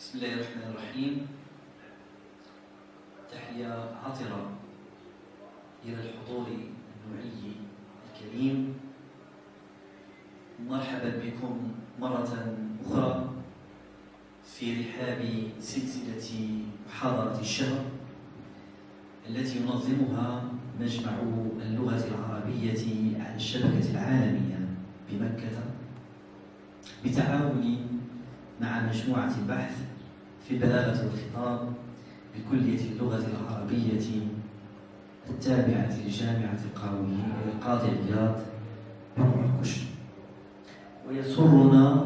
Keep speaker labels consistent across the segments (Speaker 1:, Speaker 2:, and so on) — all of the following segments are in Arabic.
Speaker 1: بسم الله الرحمن الرحيم. تحية عطرة إلى الحضور النوعي الكريم. مرحبا بكم مرة أخرى في رحاب سلسلة محاضرة الشهر التي ينظمها مجمع اللغة العربية على الشبكة العالمية بمكة بتعاون مع مجموعة البحث في البلاغة والخطاب بكلية اللغة العربية التابعة لجامعة القاضي عياض بمراكش. ويسرنا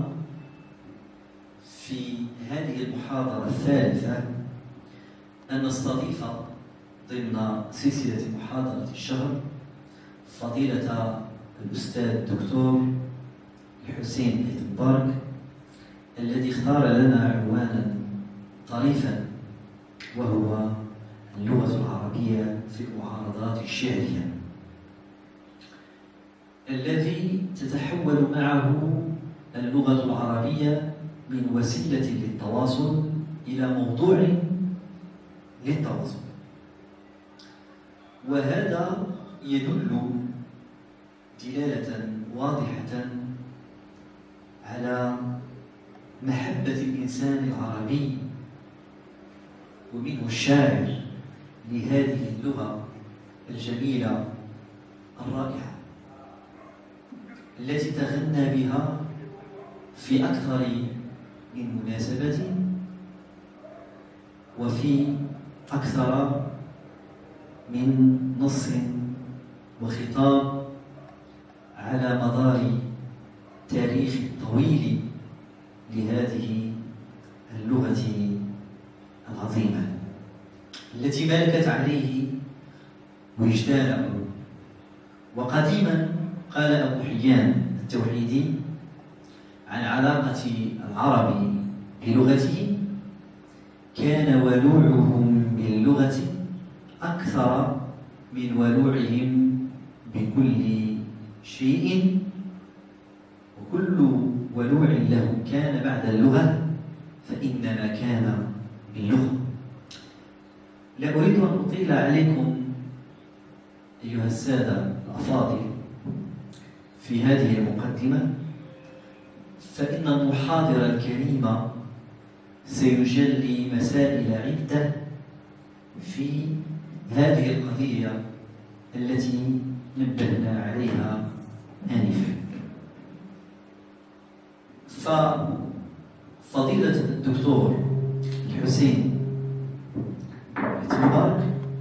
Speaker 1: في هذه المحاضرة الثالثة أن نستضيف ضمن سلسلة محاضرة الشهر فضيلة الأستاذ الدكتور الحسين إيتنبرغ الذي اختار لنا عنوانا طريفا وهو اللغة العربية في المعارضات الشعرية، الذي تتحول معه اللغة العربية من وسيلة للتواصل إلى موضوع للتواصل. وهذا يدل دلالة واضحة على محبة الإنسان العربي ومنه الشاعر لهذه اللغة الجميلة الرائعة التي تغنى بها في أكثر من مناسبة وفي أكثر من نص وخطاب على مدار تاريخ طويل لهذه اللغة العظيمة التي ملكت عليه وجدانه. وقديما قال أبو حيان التوحيدي عن علاقة العرب بلغته: كان ولوعهم باللغة أكثر من ولوعهم بكل شيء، وكل ولوع لهم كان بعد اللغة فإنما كان باللغة. لا أريد أن أطيل عليكم أيها السادة الأفاضل في هذه المقدمة، فإن المحاضر الكريم سيجلي مسائل عدة في هذه القضية التي نبهنا عليها آنفا. ففضيلة الدكتور الحسين إيتنبرغ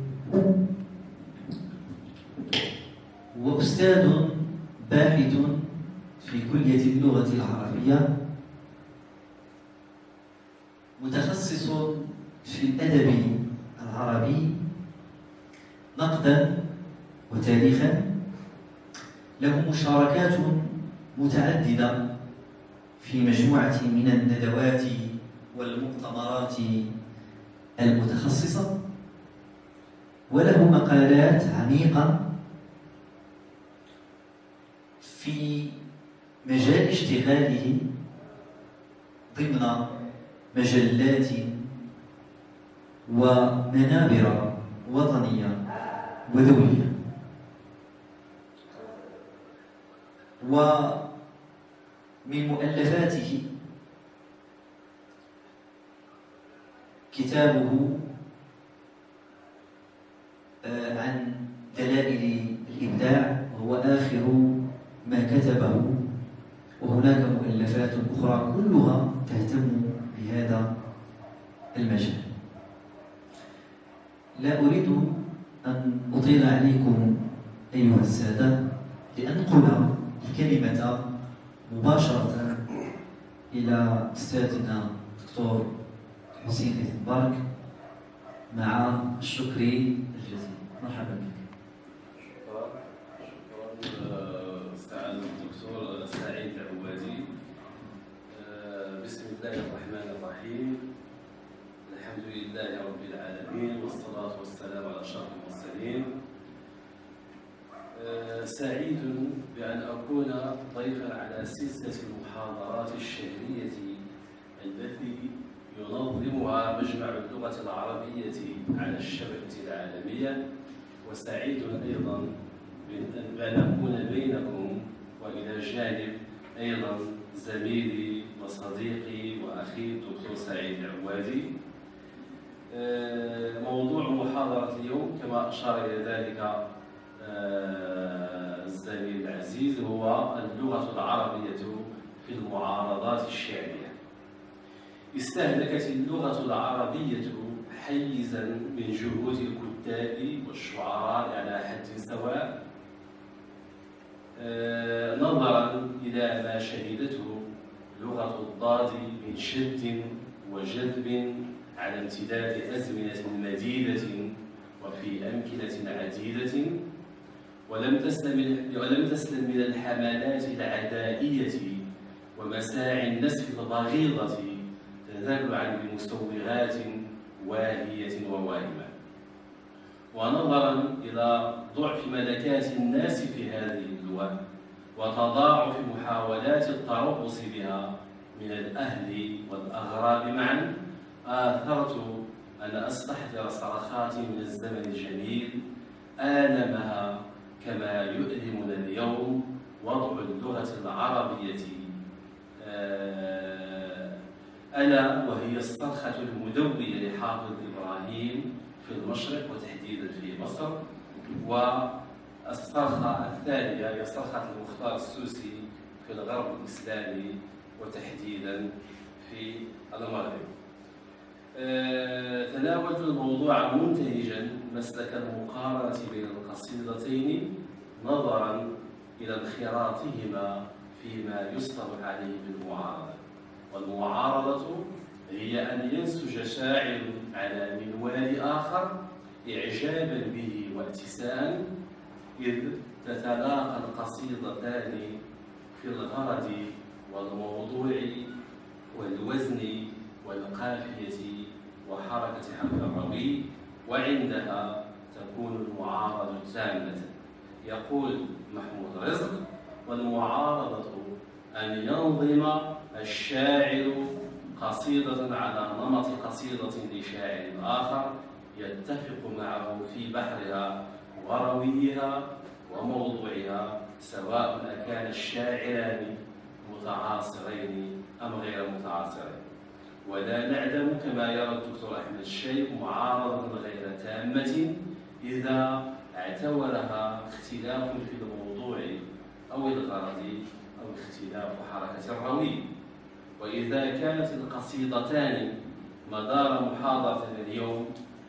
Speaker 1: هو أستاذ باحث في كلية اللغة العربية، متخصص في الأدب العربي نقدا وتاريخا، له مشاركات متعددة في مجموعة من الندوات والمؤتمرات المتخصصة، وله مقالات عميقة في مجال اشتغاله ضمن مجلات ومنابر وطنية ودولية. ومن مؤلفاته كتابه عن دلائل الإبداع، وهو آخر ما كتبه، وهناك مؤلفات أخرى كلها تهتم بهذا المجال. لا أريد أن أطيل عليكم أيها السادة، لأنقل الكلمة مباشرة إلى أستاذنا الدكتور حسين إيتنبرغ مع الشكر الجزيل. مرحبا بك.
Speaker 2: شكرا سعادة الدكتور سعيد العوادي. بسم الله الرحمن الرحيم. الحمد لله رب العالمين، والصلاة والسلام على أشرف المرسلين. سعيد بأن أكون ضيفا على سلسلة المحاضرات الشهرية التي ينظمها مجمع اللغة العربية على الشبكة العالمية. وسعيد أيضا بأن أكون بينكم وإلى جانب أيضا زميلي وصديقي وأخي الدكتور سعيد العوادي. موضوع محاضرة اليوم كما أشار إلى ذلك الزميل العزيز هو اللغة العربية في المعارضات الشعرية. استهلكت اللغة العربية حيزا من جهود الكتاب والشعراء على حد سواء، نظرا إلى ما شهدته لغة الضاد من شد وجذب على امتداد أزمنة مديدة وفي أمكنة عديدة، ولم تسلم من الحملات العدائية ومساعي النسف البغيضة تذرعا بمسوغات واهية وواهمة. ونظرا إلى ضعف ملكات الناس في هذه اللغة وتضاعف محاولات التربص بها من الأهل والأغراب معا، آثرت أن أستحضر صرخات من الزمن الجميل آلمها كما يؤلمنا اليوم وضع اللغة العربية، ألا وهي الصرخة المدوية لحافظ إبراهيم في المشرق وتحديدا في مصر، والصرخة الثانية هي صرخة المختار السوسي في الغرب الإسلامي وتحديدا في المغرب. تناولت الموضوع منتهجا مسلك المقارنة بين القصيدتين نظرا إلى انخراطهما فيما يصطلح عليه بالمعارضة. والمعارضة هي أن ينسج شاعر على منوال آخر إعجابا به واتساء، إذ تتلاقى القصيدتان في الغرض والموضوع والوزن والقافية وحركة حرف الروي، وعندها تكون المعارضة تامة. يقول محمود رزق: والمعارضة أن ينظم الشاعر قصيدة على نمط قصيدة لشاعر آخر يتفق معه في بحرها ورويها وموضوعها، سواء أكان الشاعران متعاصرين أم غير متعاصرين. ولا نعلم كما يرى الدكتور أحمد الشيخ معارضة غير تامة إذا اعتبرها اختلاف في الموضوع أو الغرض أو اختلاف حركة الروي. وإذا كانت القصيدتان مدار محاضرتنا اليوم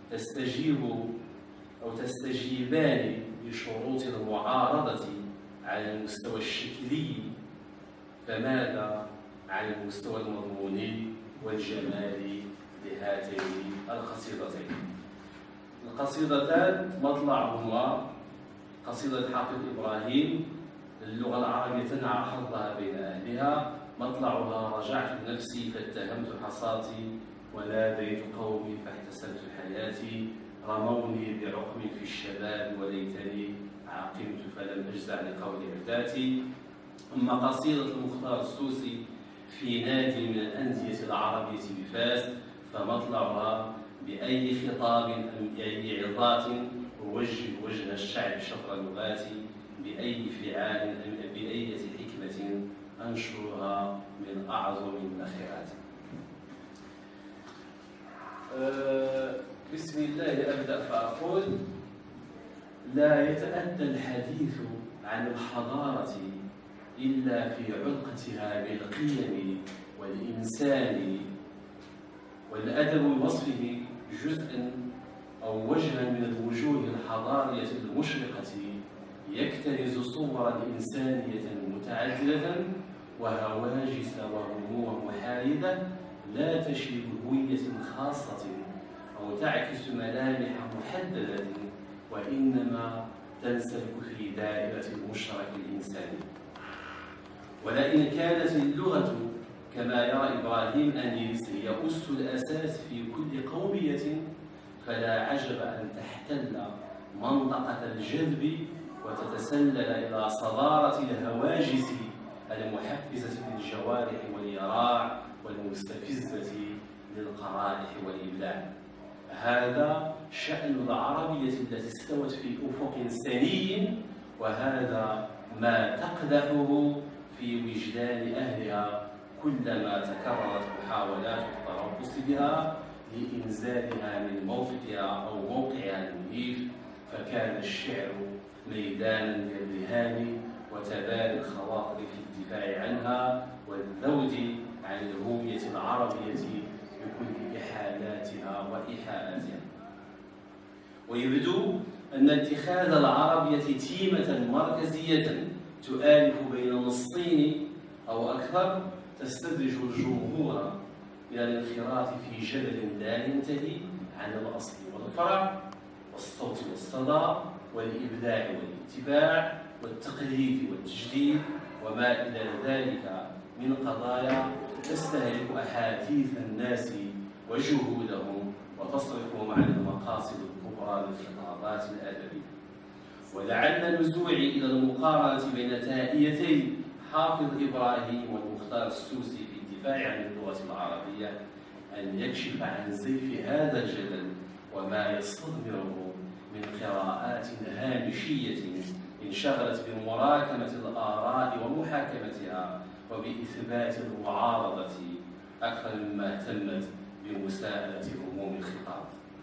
Speaker 2: تستجيبان لشروط المعارضة على المستوى الشكلي، فماذا عن المستوى المضموني والجمالي لهاتين القصيدتين؟ القصيدتان مطلعهما قصيدة حافظ إبراهيم اللغة العربية تنعى حظها بين أهلها، مطلعها: رجعت نفسي فاتهمت حصاتي وناديت قومي فاحتسبت حياتي، رموني بعقم في الشباب وليتني عقمت فلم أجزع لقول عداتي. أما قصيدة المختار السوسي في نادي من الأندية العربية بفاس، فمطلعها: بأي خطاب أم بأي عظات أوجه وجه الشعب شطر لغاتي، بأي فعال أم بأية حكمة أنشرها من أعظم النخرات. بسم الله أبدأ فأقول: لا يتأتى الحديث عن الحضارة إلا في علقتها بالقيم والإنسان، والأدب بوصفه جزءا أو وجها من الوجوه الحضارية المشرقة يكتنز صورا إنسانية متعددة وهواجس وهموم محايدة لا تشير هوية خاصة أو تعكس ملامح محددة، وإنما تنسلك في دائرة المشترك الإنساني. ولئن كانت اللغة كما يرى إبراهيم أنيس هي أس الأساس في كل قومية، فلا عجب أن تحتل منطقة الجذب وتتسلل إلى صدارة الهواجس المحفزة للجوارح واليراع والمستفزة للقرائح والإبداع. هذا شأن العربية التي استوت في أفق سني، وهذا ما تقدحه في وجدان أهلها كلما تكررت محاولات التربص بها لإنزالها من موقفها أو موقعها المنيف، فكان الشعر ميدانا للرهان وتبادل الخواطر في الدفاع عنها والذود عن الهوية العربية بكل إحالاتها وإيحاءاتها. ويبدو أن اتخاذ العربية تيمة مركزية تؤالف بين نصين أو أكثر تستدرج الجمهور إلى الانخراط في جبل لا ينتهي عن الأصل والفرع والصوت والصدى والإبداع والاتباع والتقليد والتجديد وما إلى ذلك من قضايا تستهلك أحاديث الناس وجهودهم وتصرفهم عن المقاصد الكبرى للخطابات الأدبية. ولعل النزوع إلى المقارنة بين تائيتي حافظ إبراهيم والمختار السوسي في الدفاع عن اللغة العربية أن يكشف عن زيف هذا الجدل وما يستضمره من قراءات هامشية انشغلت بمراكمة الآراء ومحاكمتها وبإثبات المعارضة أكثر مما اهتمت بمساءلة هموم الخطاب.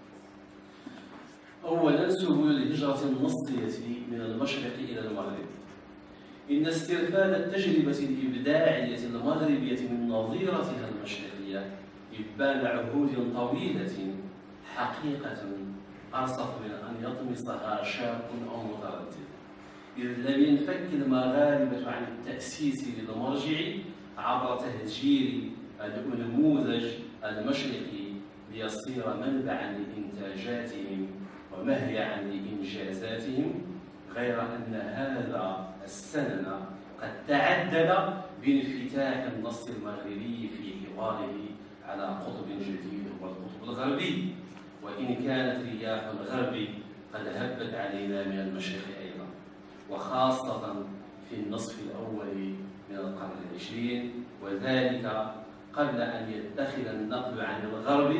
Speaker 2: أولا، سبل الهجرة النصية من المشرق إلى المغرب. إن استرفاد التجربة الإبداعية المغربية من نظيرتها المشرقية إبان عهود طويلة حقيقة أرصف من أن يطمسها شاب أو متردد، إذ لم ينفك المغاربة عن التأسيس للمرجع عبر تهجير النموذج المشرقي ليصير منبعا لإنتاجاتهم ومهيعا لإنجازاتهم، غير أن هذا السنن قد تعدل بانفتاح النص المغربي في حواره على قطب جديد هو القطب الغربي، وإن كانت رياح الغرب قد هبت علينا من المشرق أيضا، وخاصة في النصف الأول من القرن العشرين، وذلك قبل أن يتخذ النقل عن الغرب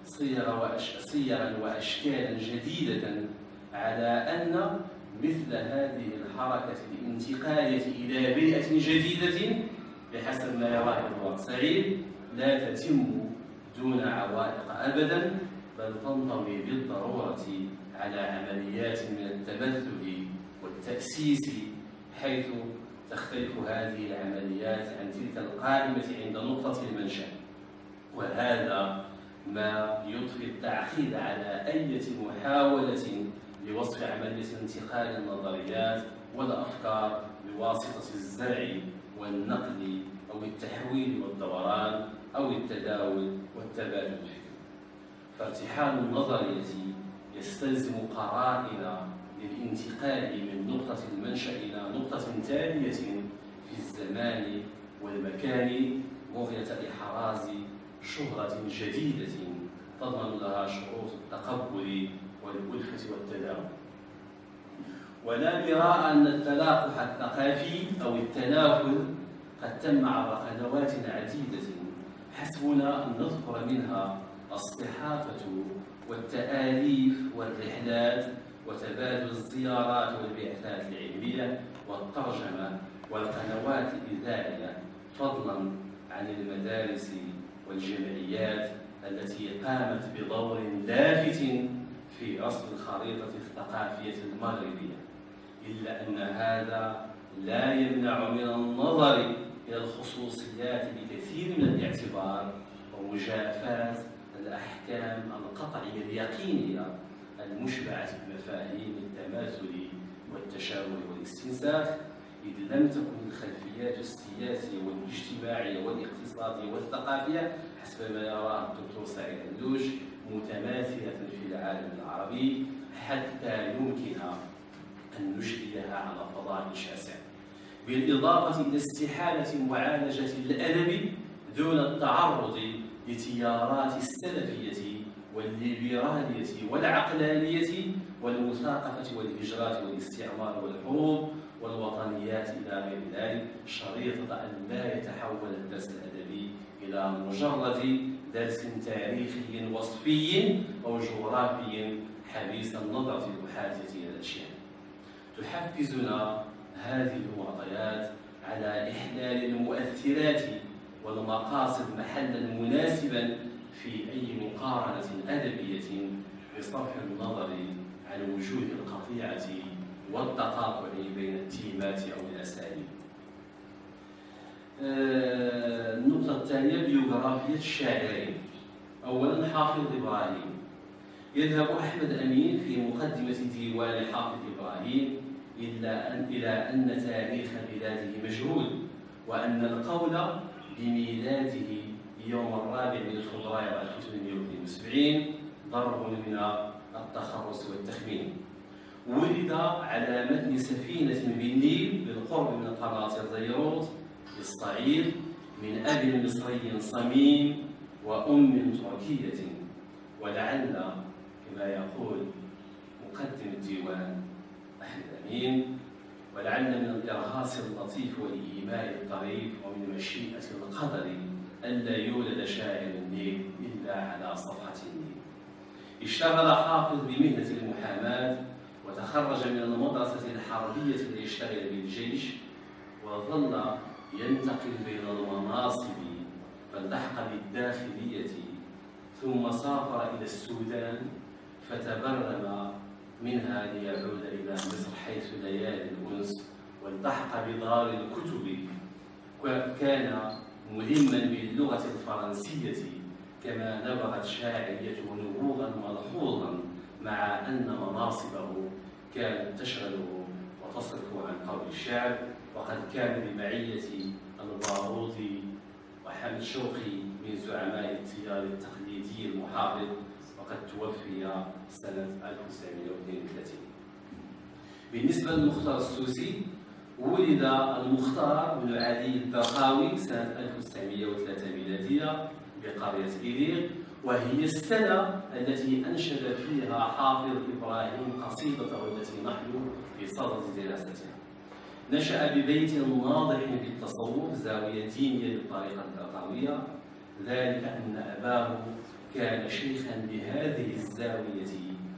Speaker 2: صيغا وأشكالا جديدة، على أن مثل هذه الحركة الانتقالية إلى بيئة جديدة بحسب ما يراه إدوارد سعيد لا تتم دون عوائق أبدا، بل تنطوي بالضرورة على عمليات من التبذل والتأسيس، حيث تختلف هذه العمليات عن تلك القائمة عند نقطة المنشأ، وهذا ما يضفي التعقيد على أي محاولة لوصف عملية انتقال النظريات والأفكار بواسطة الزرع والنقل أو التحويل والدوران أو التداول والتبادل الفكري. فارتحال النظرية يستلزم قرائن للانتقال من نقطة المنشأ إلى نقطة تالية في الزمان والمكان، بغية إحراز شهرة جديدة تضمن لها شروط التقبل والألفة والتداول. ولا مراء أن التلاقح الثقافي أو التناقل قد تم عبر أدوات عديدة، حسبنا أن نذكر منها الصحافة والتآليف والرحلات وتبادل الزيارات والبعثات العلمية والترجمة والقنوات الإذاعية، فضلا عن المدارس والجمعيات التي قامت بدور لافت في رسم الخريطة الثقافية المغربية، إلا أن هذا لا يمنع من النظر إلى الخصوصيات بكثير من الاعتبار ومجافاة الأحكام القطعية اليقينية المشبعة بمفاهيم التماثل والتشابه والاستنساخ، إذ لم تكن الخلفيات السياسية والاجتماعية والاقتصادية والثقافية حسب ما يراه الدكتور سعيد علوش متماثلة في العالم العربي حتى يمكن أن نجريها على فضاء شاسع، بالإضافة إلى استحالة معالجة الأدب دون التعرض لتيارات السلفية والليبرالية والعقلانية والمثاقفة والهجرات والاستعمار والحروب والوطنيات إلى غير ذلك، شريطة أن لا يتحول الدرس الأدبي إلى مجرد درس تاريخي وصفي أو جغرافي حبيس النظر في الأحادية إلى الأشياء. تحفزنا هذه المعطيات على إحلال المؤثرات والمقاصد محلا مناسبا في أي مقارنة أدبية بصرف النظر عن وجوه القطيعة والتقاطع بين التيمات أو الأساليب. النقطة الثانية بيوغرافية الشاعرين. أولا حافظ إبراهيم. يذهب أحمد أمين في مقدمة ديوان حافظ إبراهيم إلى أن تاريخ بلاده مجهول، وأن القول بميلاده يوم 4 فبراير 1872 ضرب من التخرص والتخمين. ولد على متن سفينة بالنيل بالقرب من قناطر زيروت بالصعيد من أب مصري صميم وأم تركية، ولعل كما يقول مقدم الديوان أحمد أمين، ولعل من الإرهاص اللطيف والإيماء الطريف ومن مشيئة القدر ألا يولد شاعر النيل إلا على صفحة النيل. اشتغل حافظ بمهنة المحاماة وتخرج من المدرسة الحربية ليشتغل بالجيش، وظل ينتقل بين المناصب فالتحق بالداخلية، ثم سافر إلى السودان فتبرم منها ليعود إلى مصر حيث ليالي الأنس، والتحق بدار الكتب، وكان ملما باللغة الفرنسية، كما نبغت شاعريته نبوغا ملحوظا، مع أن مناصبه كانت تشغله وتصرف عن قول الشعر، وقد كان بمعية البارودي وحمد شوقي من زعماء التيار التقليدي المحافظ، وقد توفي سنة 1932. بالنسبة للمختار السوسي، ولد المختار بن علي الدرقاوي سنة 1903 ميلادية بقرية إيريغ، وهي السنة التي أنشد فيها حافظ إبراهيم قصيدته التي نحن في صدد دراستها. نشأ ببيت ناضح بالتصوف زاوية دينية للطريقة الدرقاوية، ذلك أن أباه كان شيخا لهذه الزاوية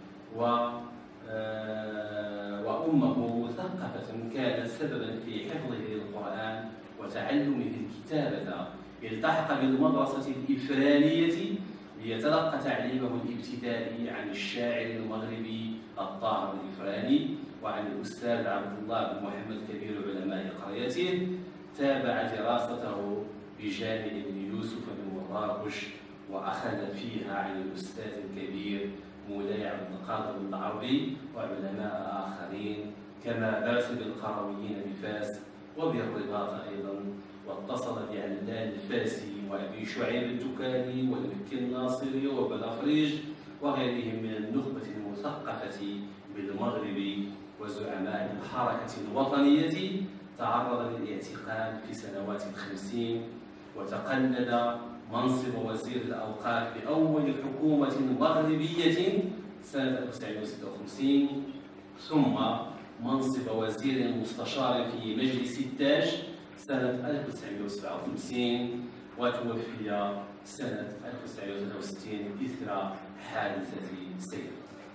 Speaker 2: وأمه مثقفة كانت سببا في حفظه للقرآن وتعلمه الكتابة. التحق بالمدرسة الإفرانية ليتلقى تعليمه الابتدائي عن الشاعر المغربي الطاهر الإفراني وعن الأستاذ عبد الله بن محمد كبير علماء قريته. تابع دراسته بجامع بن يوسف بن مراكش، وأخذ فيها عن الأستاذ الكبير مولاي عبد القادر العربي وعلماء آخرين، كما درس بالقرويين بفاس وبالرباط أيضا، واتصل بعلال الفاسي وأبي شعيب الدكاني والمكي الناصري وبلافريج وغيرهم من النخبة المثقفة بالمغرب وزعماء الحركة الوطنية. تعرض للاعتقال في سنوات ال50، وتقلد منصب وزير الأوقاف بأول حكومة مغربية سنة 1956، ثم منصب وزير مستشار في مجلس التاج سنة 1957، وتوفي سنة 1963 إثر حادثة سير.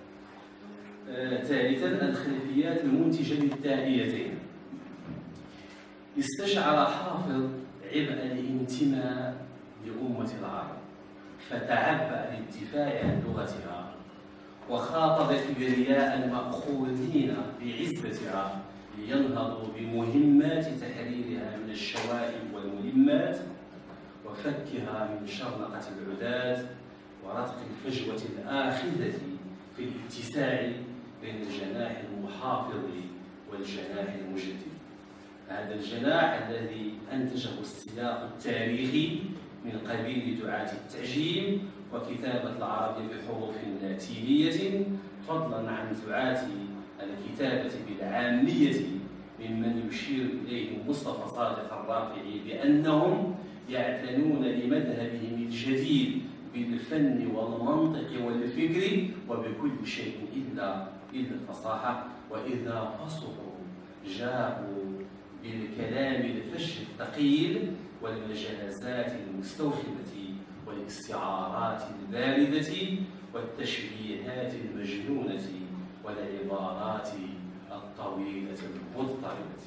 Speaker 2: ثالثا الخلفيات المنتجة للتاليتين. استشعر حافظ عبء الانتماء لأمة العرب، فتعبأ للدفاع عن لغتها، وخاطب كبرياء المأخوذين بعزتها لينهضوا بمهمات تحريرها من الشوائب والملمات وفكها من شرنقة العداة ورتق الفجوة الآخذة في الاتساع بين الجناح المحافظ والجناح المجدد. هذا الجناح الذي أنتجه السياق التاريخي من قبيل دعاة التعجيم وكتابة العربية بحروف لاتينية، فضلا عن دعاة الكتابة بالعامية ممن يشير إليهم مصطفى صادق الرافعي بأنهم يعتنون لمذهبهم الجديد بالفن والمنطق والفكر وبكل شيء إلا الفصاحة، وإذا فصحوا جاءوا بالكلام الفج الثقيل والمجازات المستوحبة والاستعارات الباردة والتشبيهات المجنونة والعبارات الطويلة المضطربة.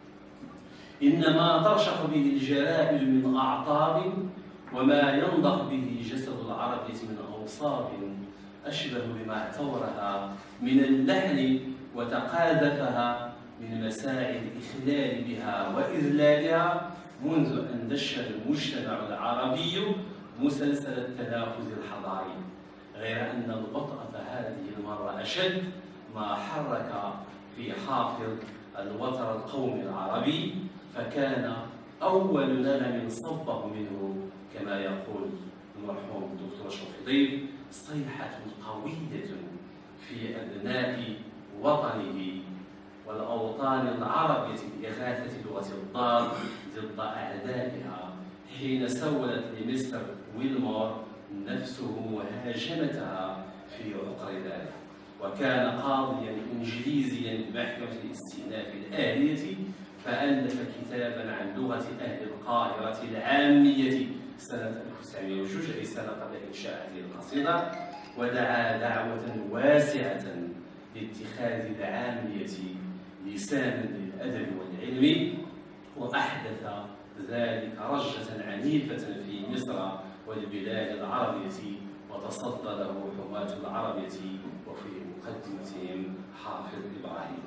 Speaker 2: إنما ترشح به الجرائد من أعطاب، وما ينضح به جسد العربية من أوصاب أشبه بما اعتورها من اللحن وتقاذفها من مساعي الإخلال بها وإذلالها منذ أن دش المجتمع العربي مسلسل التنافس الحضاري، غير أن البطأة هذه المرة أشد ما حرك في حافظ الوتر القومي العربي، فكان أول نغم صبه منه كما يقول المرحوم الدكتور أشرف ضيف صيحة قوية في أبناء وطنه والأوطان العربية بإغاثة لغة الضاد ضد أعدائها، حين سولت لمستر ويلمور نفسه وهاجمتها في عقر ذلك. وكان قاضيا إنجليزيا بمحكمة الاستئناف الآلية، فألف كتابا عن لغة أهل القاهرة العامية سنة 1902 أي سنة قبل إنشاء هذه القصيدة، ودعا دعوة واسعة لاتخاذ العامية لسانا للأدب والعلم، وأحدث ذلك رجة عنيفة في مصر والبلاد العربية، وتصدى له حماة العربية وفي مقدمتهم حافظ إبراهيم.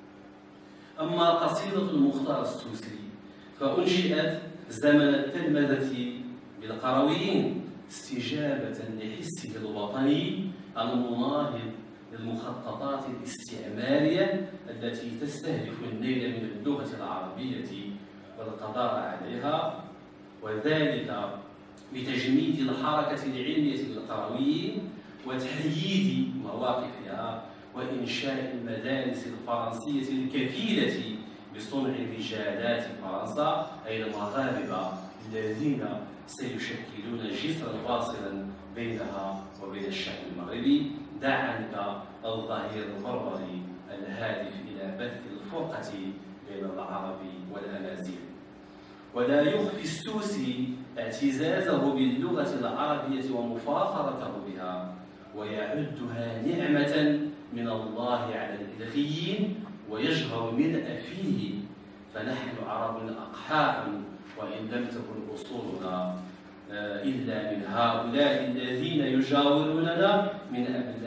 Speaker 2: أما قصيدة المختار السوسي فأنشئت زمن التلمذة بالقرويين استجابة لحسه الوطني المناهض للمخططات الاستعمارية التي تستهدف النيل من اللغة العربية والقضاء عليها، وذلك بتجميد الحركة العلمية للقرويين وتحييد مواقفها وإنشاء المدارس الفرنسية الكفيلة بصنع رجالات فرنسا أي المغاربة الذين سيشكلون جسرا واصلا بينها وبين الشعب المغربي، دعا الظهير البربري الهادف إلى بث الفرقة بين العرب والأمازيغ. ولا يخفي السوسي اعتزازه باللغة العربية ومفاخرته بها، ويعدها نعمة من الله على الإلغيين، ويجهر ملء فيه فنحن عرب أقحاء وإن لم تكن أصولنا إلا من هؤلاء الذين يجاوروننا من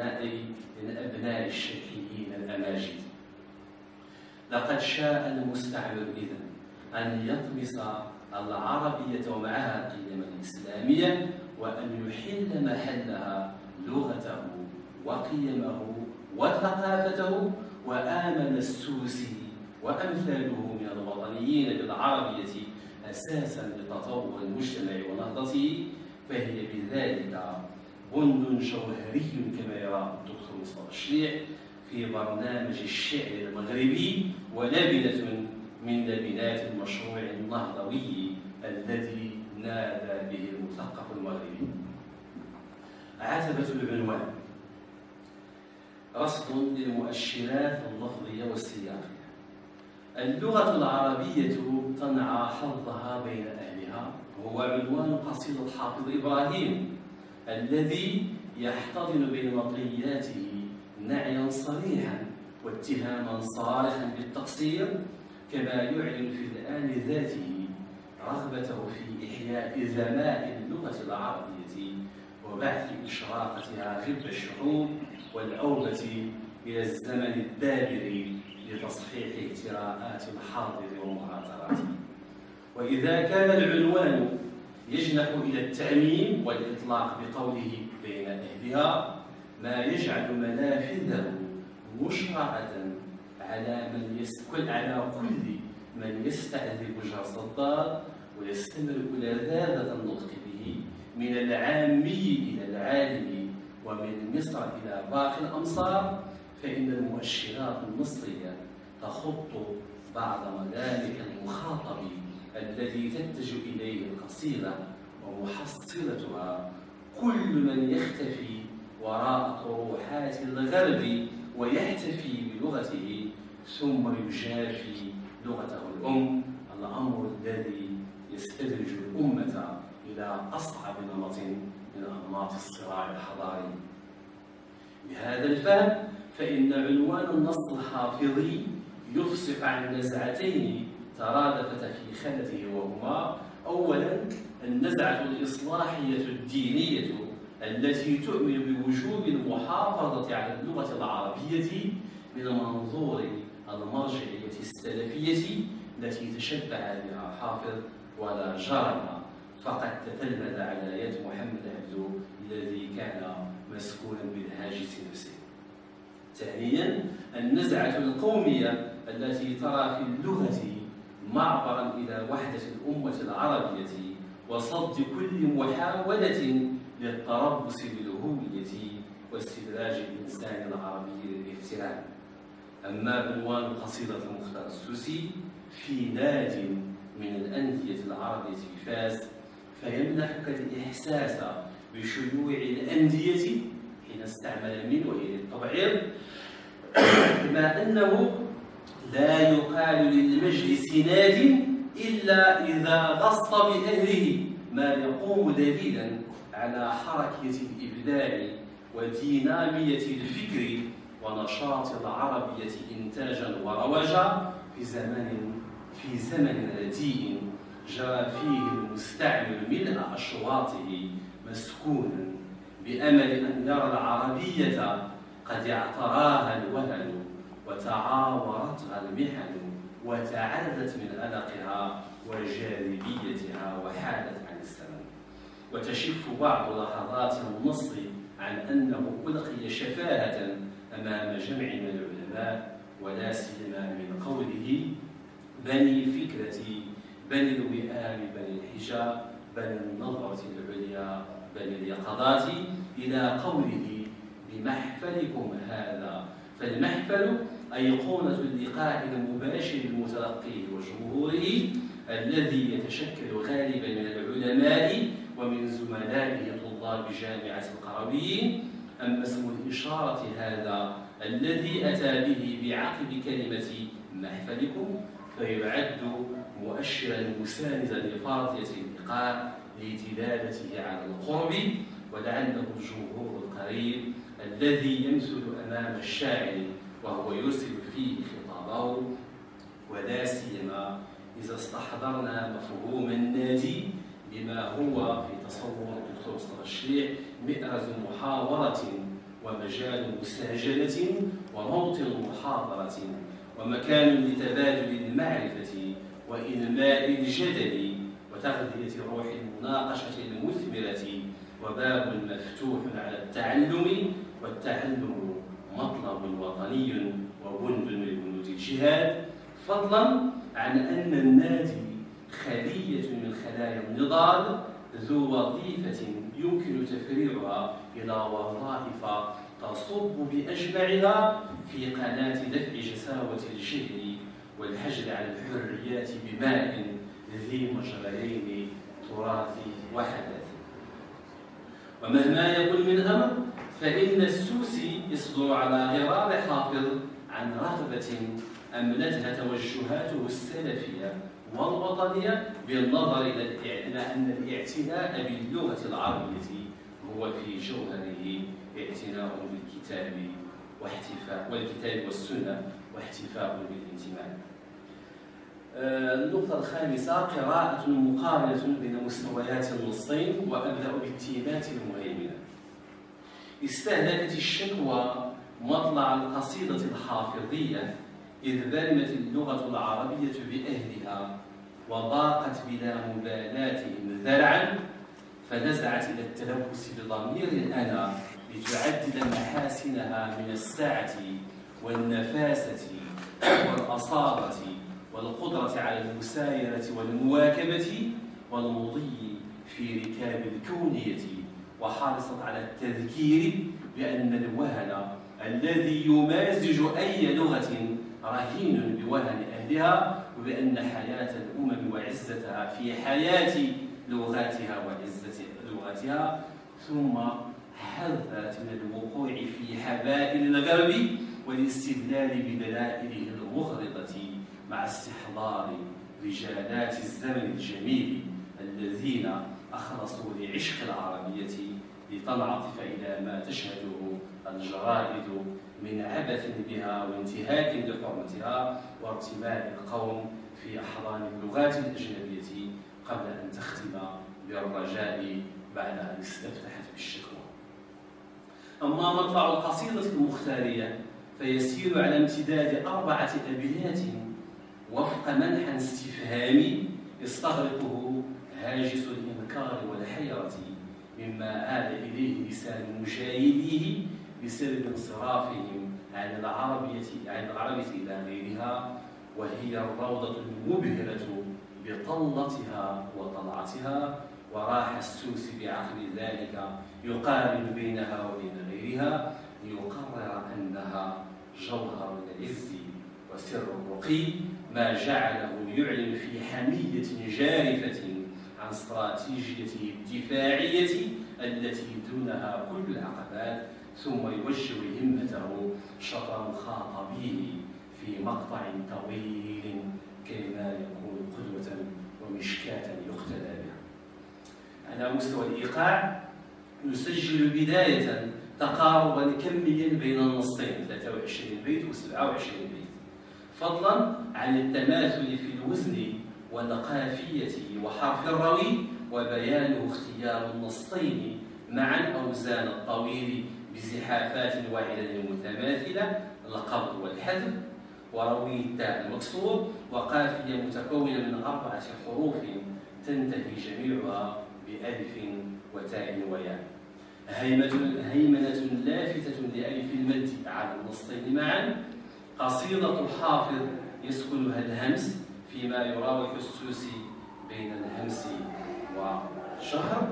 Speaker 2: أبناء الشرقيين الأماجد. لقد شاء المستعمر إذن أن يطمس العربية ومعها القيم الإسلامية، وأن يحل محلها لغته وقيمه وثقافته، وآمن السوسي وأمثاله من الوطنيين بالعربية أساسا لتطور المجتمع ونهضته، فهي بذلك بند جوهري كما يرى الدكتور مصطفى الشريع في برنامج الشعر المغربي، ولبنة من لبنات المشروع النهضوي الذي نادى به المثقف المغربي. عتبة العنوان رصد للمؤشرات اللفظية والسياقية. اللغة العربية تنعى حظها بين أهلها، وهو عنوان قصيدة حافظ إبراهيم الذي يحتضن بين مطياته نعيا صريحا واتهاما صارخا بالتقصير، كما يعلن في الآن ذاته رغبته في إحياء ذمائم اللغة العربية وبعث إشراقتها غب الشعوب والعودة إلى الزمن الدابر لتصحيح اهتراءات الحاضر ومعاصراته. وإذا كان العنوان يجنح إلى التعميم والإطلاق بقوله بين أهلها، ما يجعل منافذه مشرعة على كل من يستعذب جرس الضاد ويستمر إلى ذاذة النطق به من العامي إلى العالم ومن مصر إلى باقي الأمصار، فإن المؤشرات المصرية تخط بعض ملامح المخاطب الذي تتجه إليه القصيدة ومحصلتها كل من يختفي وراء طروحات الغرب ويحتفي بلغته ثم يجافي لغته الأم، الأمر الذي يستدرج الأمة إلى أصعب نمط من أنماط الصراع الحضاري. بهذا الفهم فإن عنوان النص الحافظي يفصح عن نزعتين ترادفتا في خلته، وهما: أولا النزعة الإصلاحية الدينية التي تؤمن بوجوب المحافظة على اللغة العربية من منظور المرجعية السلفية التي تشبع بها حافظ ولا جرم فقد تتلمذ على يد محمد عبده الذي كان مسكونا بالهاجس نفسه. ثانيا النزعة القومية التي ترى في اللغة معبرا إلى وحدة الأمة العربية وصد كل محاولة للتربص بالهوية واستدراج الإنسان العربي للاغتراب. أما عنوان قصيدة المختار السوسي في ناد من الأندية العربية بفاس فيمنحك الإحساس بشيوع الأندية حين استعمل من وهي التبعير، كما أنه لا يقال للمجلس ناد إلا إذا غص بأهله، ما يقوم دليلا على حركة الإبداع ودينامية الفكر ونشاط العربية إنتاجا ورواجا في زمن رديء جرى فيه المستعمر ملء أشواطه مسكونا بأمل أن يرى العربية قد اعتراها الوهن وتعاورتها المحن وتعرت من ألقها وجاذبيتها وحادت عن الزمن. وتشف بعض لحظات النص عن أنه ألقي شفاهة أمام جمع من العلماء، ولا سيما من قوله: بني الفكرة، بني الوئام، بني الحجاب، بني النظرة العليا، بني اليقظات، إلى قوله: بمحفلكم هذا. فالمحفل أيقونة اللقاء المباشر المتلقي وجمهوره الذي يتشكل غالبا من العلماء ومن زملائه طلاب جامعة القرويين. أما اسم الإشارة هذا الذي أتى به بعقب كلمة محفلكم فيعد مؤشرا مساندا لفرضية اللقاء لدلالته على القرب، ولعله الجمهور القريب الذي يمثل أمام الشاعر وهو يرسل فيه خطابه، ولا سيما إذا استحضرنا مفهوم النادي بما هو في تصور الدكتور مصطفى الشريع مئرز محاورة ومجال مساجلة وموطن محاضرة ومكان لتبادل المعرفة وإنماء الجدل وتغذية روح المناقشة المثمرة، وباب مفتوح على التعلم، والتعلم مطلب وطني وجند من جنود الجهاد، فضلا عن أن النادي خلية من خلايا النضال ذو وظيفة يمكن تفريعها إلى وظائف تصب بأجمعها في قناة دفع جساوة الجهل والحجر على الحريات بماء ذي مجريين تراث وحدث. ومهما يكن من أمر فإن السوسي يصدر على غرار حافظ عن رغبة أملتها توجهاته السلفية والوطنية بالنظر إلى أن الاعتناء باللغة العربية هو في جوهره اعتناء بالكتاب والسنة واحتفاء بالانتماء. النقطة الخامسة قراءة مقارنة بين مستويات النصين، وأبدأ بالتيمات المهيمنة. استهلكت الشكوى مطلع القصيدة الحافظية إذ برمت اللغة العربية بأهلها وضاقت بلا مبالاتهم ذرعا، فنزعت إلى التلبس بضمير الأنا لتعدد محاسنها من السعة والنفاسة والأصالة والقدرة على المسايرة والمواكبة والمضي في ركاب الكونية، وحرصت على التذكير بأن الوهن الذي يمازج أي لغة رهين بوهن أهلها، وبأن حياة الأمم وعزتها في حياة لغاتها وعزة لغاتها، ثم حذرت من الوقوع في حبائل الغرب والاستدلال بدلائله المغرضة مع استحضار رجالات الزمن الجميل الذين أخلصوا لعشق العربية لتنعطف إلى ما تشهده الجرائد من عبث بها وانتهاك لحرمتها وارتماء القوم في أحضان اللغات الأجنبية قبل أن تختم بالرجاء بعد أن استفتحت بالشكوى. أما مطلع القصيدة المختارية فيسير على امتداد 4 أبيات وفق منحى استفهامي يستغرقه هاجس الإنكار والحيرة مما آل إليه لسان مشاهديه بسبب انصرافهم عن العربية إلى غيرها، وهي الروضة المبهرة بطلتها وطلعتها، وراح السوس بعقل ذلك يقارن بينها وبين غيرها ليقرر أنها جوهر العز وسر الرقي، ما جعله يعلن في حمية جارفة عن استراتيجيته الدفاعية التي دونها كل العقبات، ثم يوجه همته شطر مخاطبيه في مقطع طويل كيما يكون قدوة ومشكاة يقتدى بها. على مستوى الإيقاع نسجل بداية تقاربا كميا بين النصين 23 بيت و 27 بيت، فضلا عن التماثل في الوزن والقافية وحرف الروي، وبيانه اختيار النصين معا أوزان الطويل بزحافات واحدة متماثلة، القبض والحذف، وروي التاء المكسور، وقافية متكونة من 4 حروف تنتهي جميعها بألف وتاء وياء. هيمنة لافتة لألف المد على النصين معا. قصيدة الحافظ يسكنها الهمس فيما يراوح السوس بين الهمس والشهر.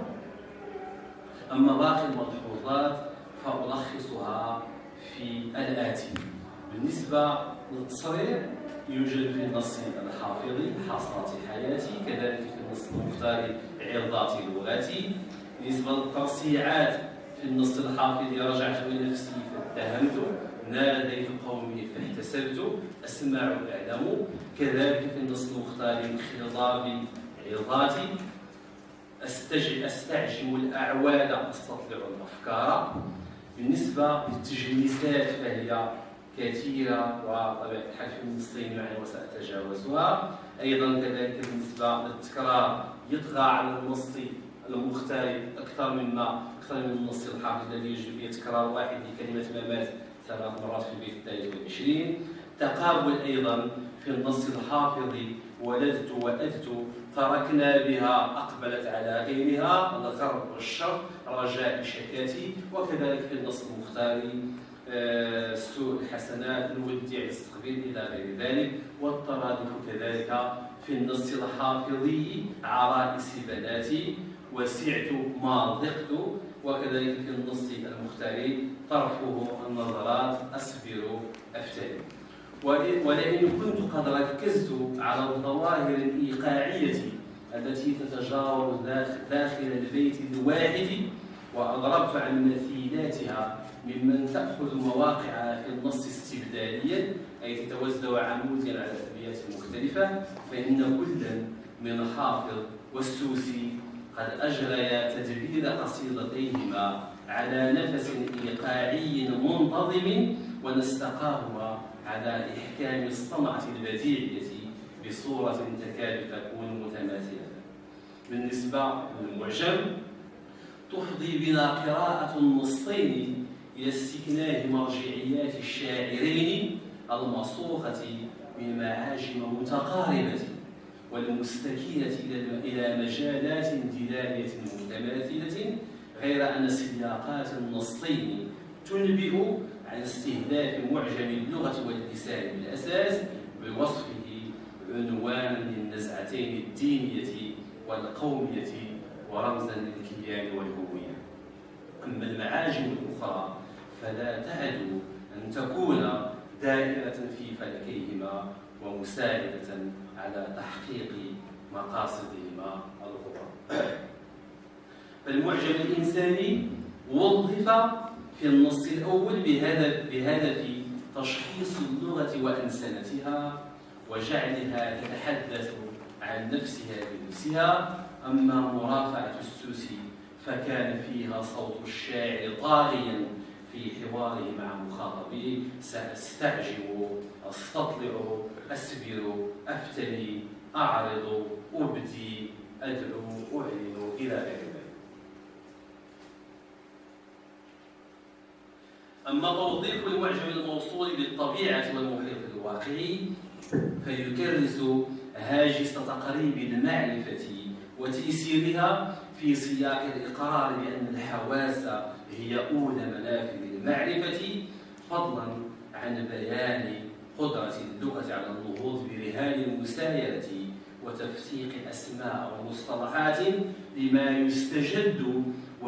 Speaker 2: أما باقي الملحوظات فألخصها في الآتي. بالنسبة للتصريح يوجد في النص الحافظي حصرات حياتي، كذلك في النص المختاري عظات لغاتي. بالنسبة للترصيعات في النص الحافظي رجعت إلى نفسي فاتهمت، ناديت قومي فاحتسبت، أسمع أعلم. كذلك في النص المختاري من خضاب عظاتي، أستعجم الأعواد أستطلع الأفكار. بالنسبة للتجويزات فهي كثيرة وطبيعة الحال في النصين معا وسأتجاوزها. أيضا كذلك بالنسبة للتكرار يطغى على النص المختاري أكثر من النص الحافظ الذي يوجد فيه تكرار واحد لكلمة ممات 3 مرات في البيت 23. تقابل أيضا في النص الحافظي ولدت وأدت تركنا بها أقبلت على غيرها، الغرب والشرق رجاء شكاتي. وكذلك في النص المختاري سوء الحسنات نودع الاستقبال إلى غير ذلك. والترادف كذلك في النص الحافظي عرائس بناتي وسعت ما ضقت. وكذلك في النص المختاري طرفه النظرات أصبر أفتري. ولئن كنت قد ركزت على الظواهر الإيقاعية التي تتجاور داخل البيت الواحد وأضربت عن مثيلاتها ممن تأخذ مواقعها في النص استبداليا، أي تتوزع عموديا على الأبيات المختلفة، فإن كلا من حافظ والسوسي قد أجريا تدبير قصيدتيهما على نفس إيقاعي منتظم، ونستقاهما على إحكام الصنعة البديعية بصورة تكاد تكون متماثلة. بالنسبة للمعجم تفضي بنا قراءة النصين إلى استكناه مرجعيات الشاعرين المصوغة من معاجم متقاربة والمستكينة إلى مجالات دلالية متماثلة، غير أن سياقات النصين تنبئ عن استهداف معجم اللغة واللسان بالأساس بوصفه عنوانا للنزعتين الدينية والقومية ورمزا للكيان والهوية. أما المعاجم الأخرى فلا تعد أن تكون دائرة في فلكيهما ومساعدة على تحقيق مقاصدهما الكبرى. فالمعجم الإنساني وظف في النص الأول بهدف تشخيص اللغة وأنسنتها وجعلها تتحدث عن نفسها بنفسها، أما مرافعة السوسي فكان فيها صوت الشاعر طاغيا في حواره مع مخاطبيه: سأستعجب، أستطلع، أسبر، أفتري، أعرض، أبدي، أدعو، أعلن، إلى غير ذلك. أما توظيف المعجم الموصول بالطبيعة والمحيط الواقعي فيكرس هاجس تقريب المعرفة وتيسيرها في سياق الإقرار بأن الحواس هي أولى منافذ المعرفة، فضلا عن بيان قدرة اللغة على النهوض برهان المسايرة وتفسيق أسماء ومصطلحات لما يستجد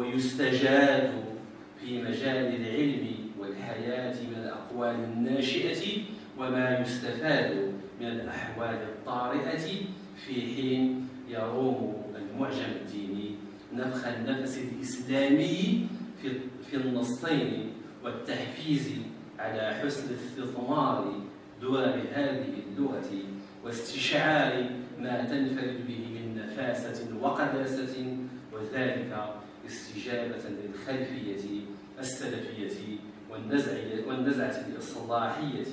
Speaker 2: ويستجاد في مجال العلم والحياة من الأقوال الناشئة وما يستفاد من الأحوال الطارئة، في حين يروم المعجم الديني نفخ النفس الإسلامي في النصين والتحفيز على حسن استثمار دور هذه اللغة واستشعار ما تنفرد به من نفاسة وقداسة، وذلك استجابة للخلفية السلفية والنزعة الإصلاحية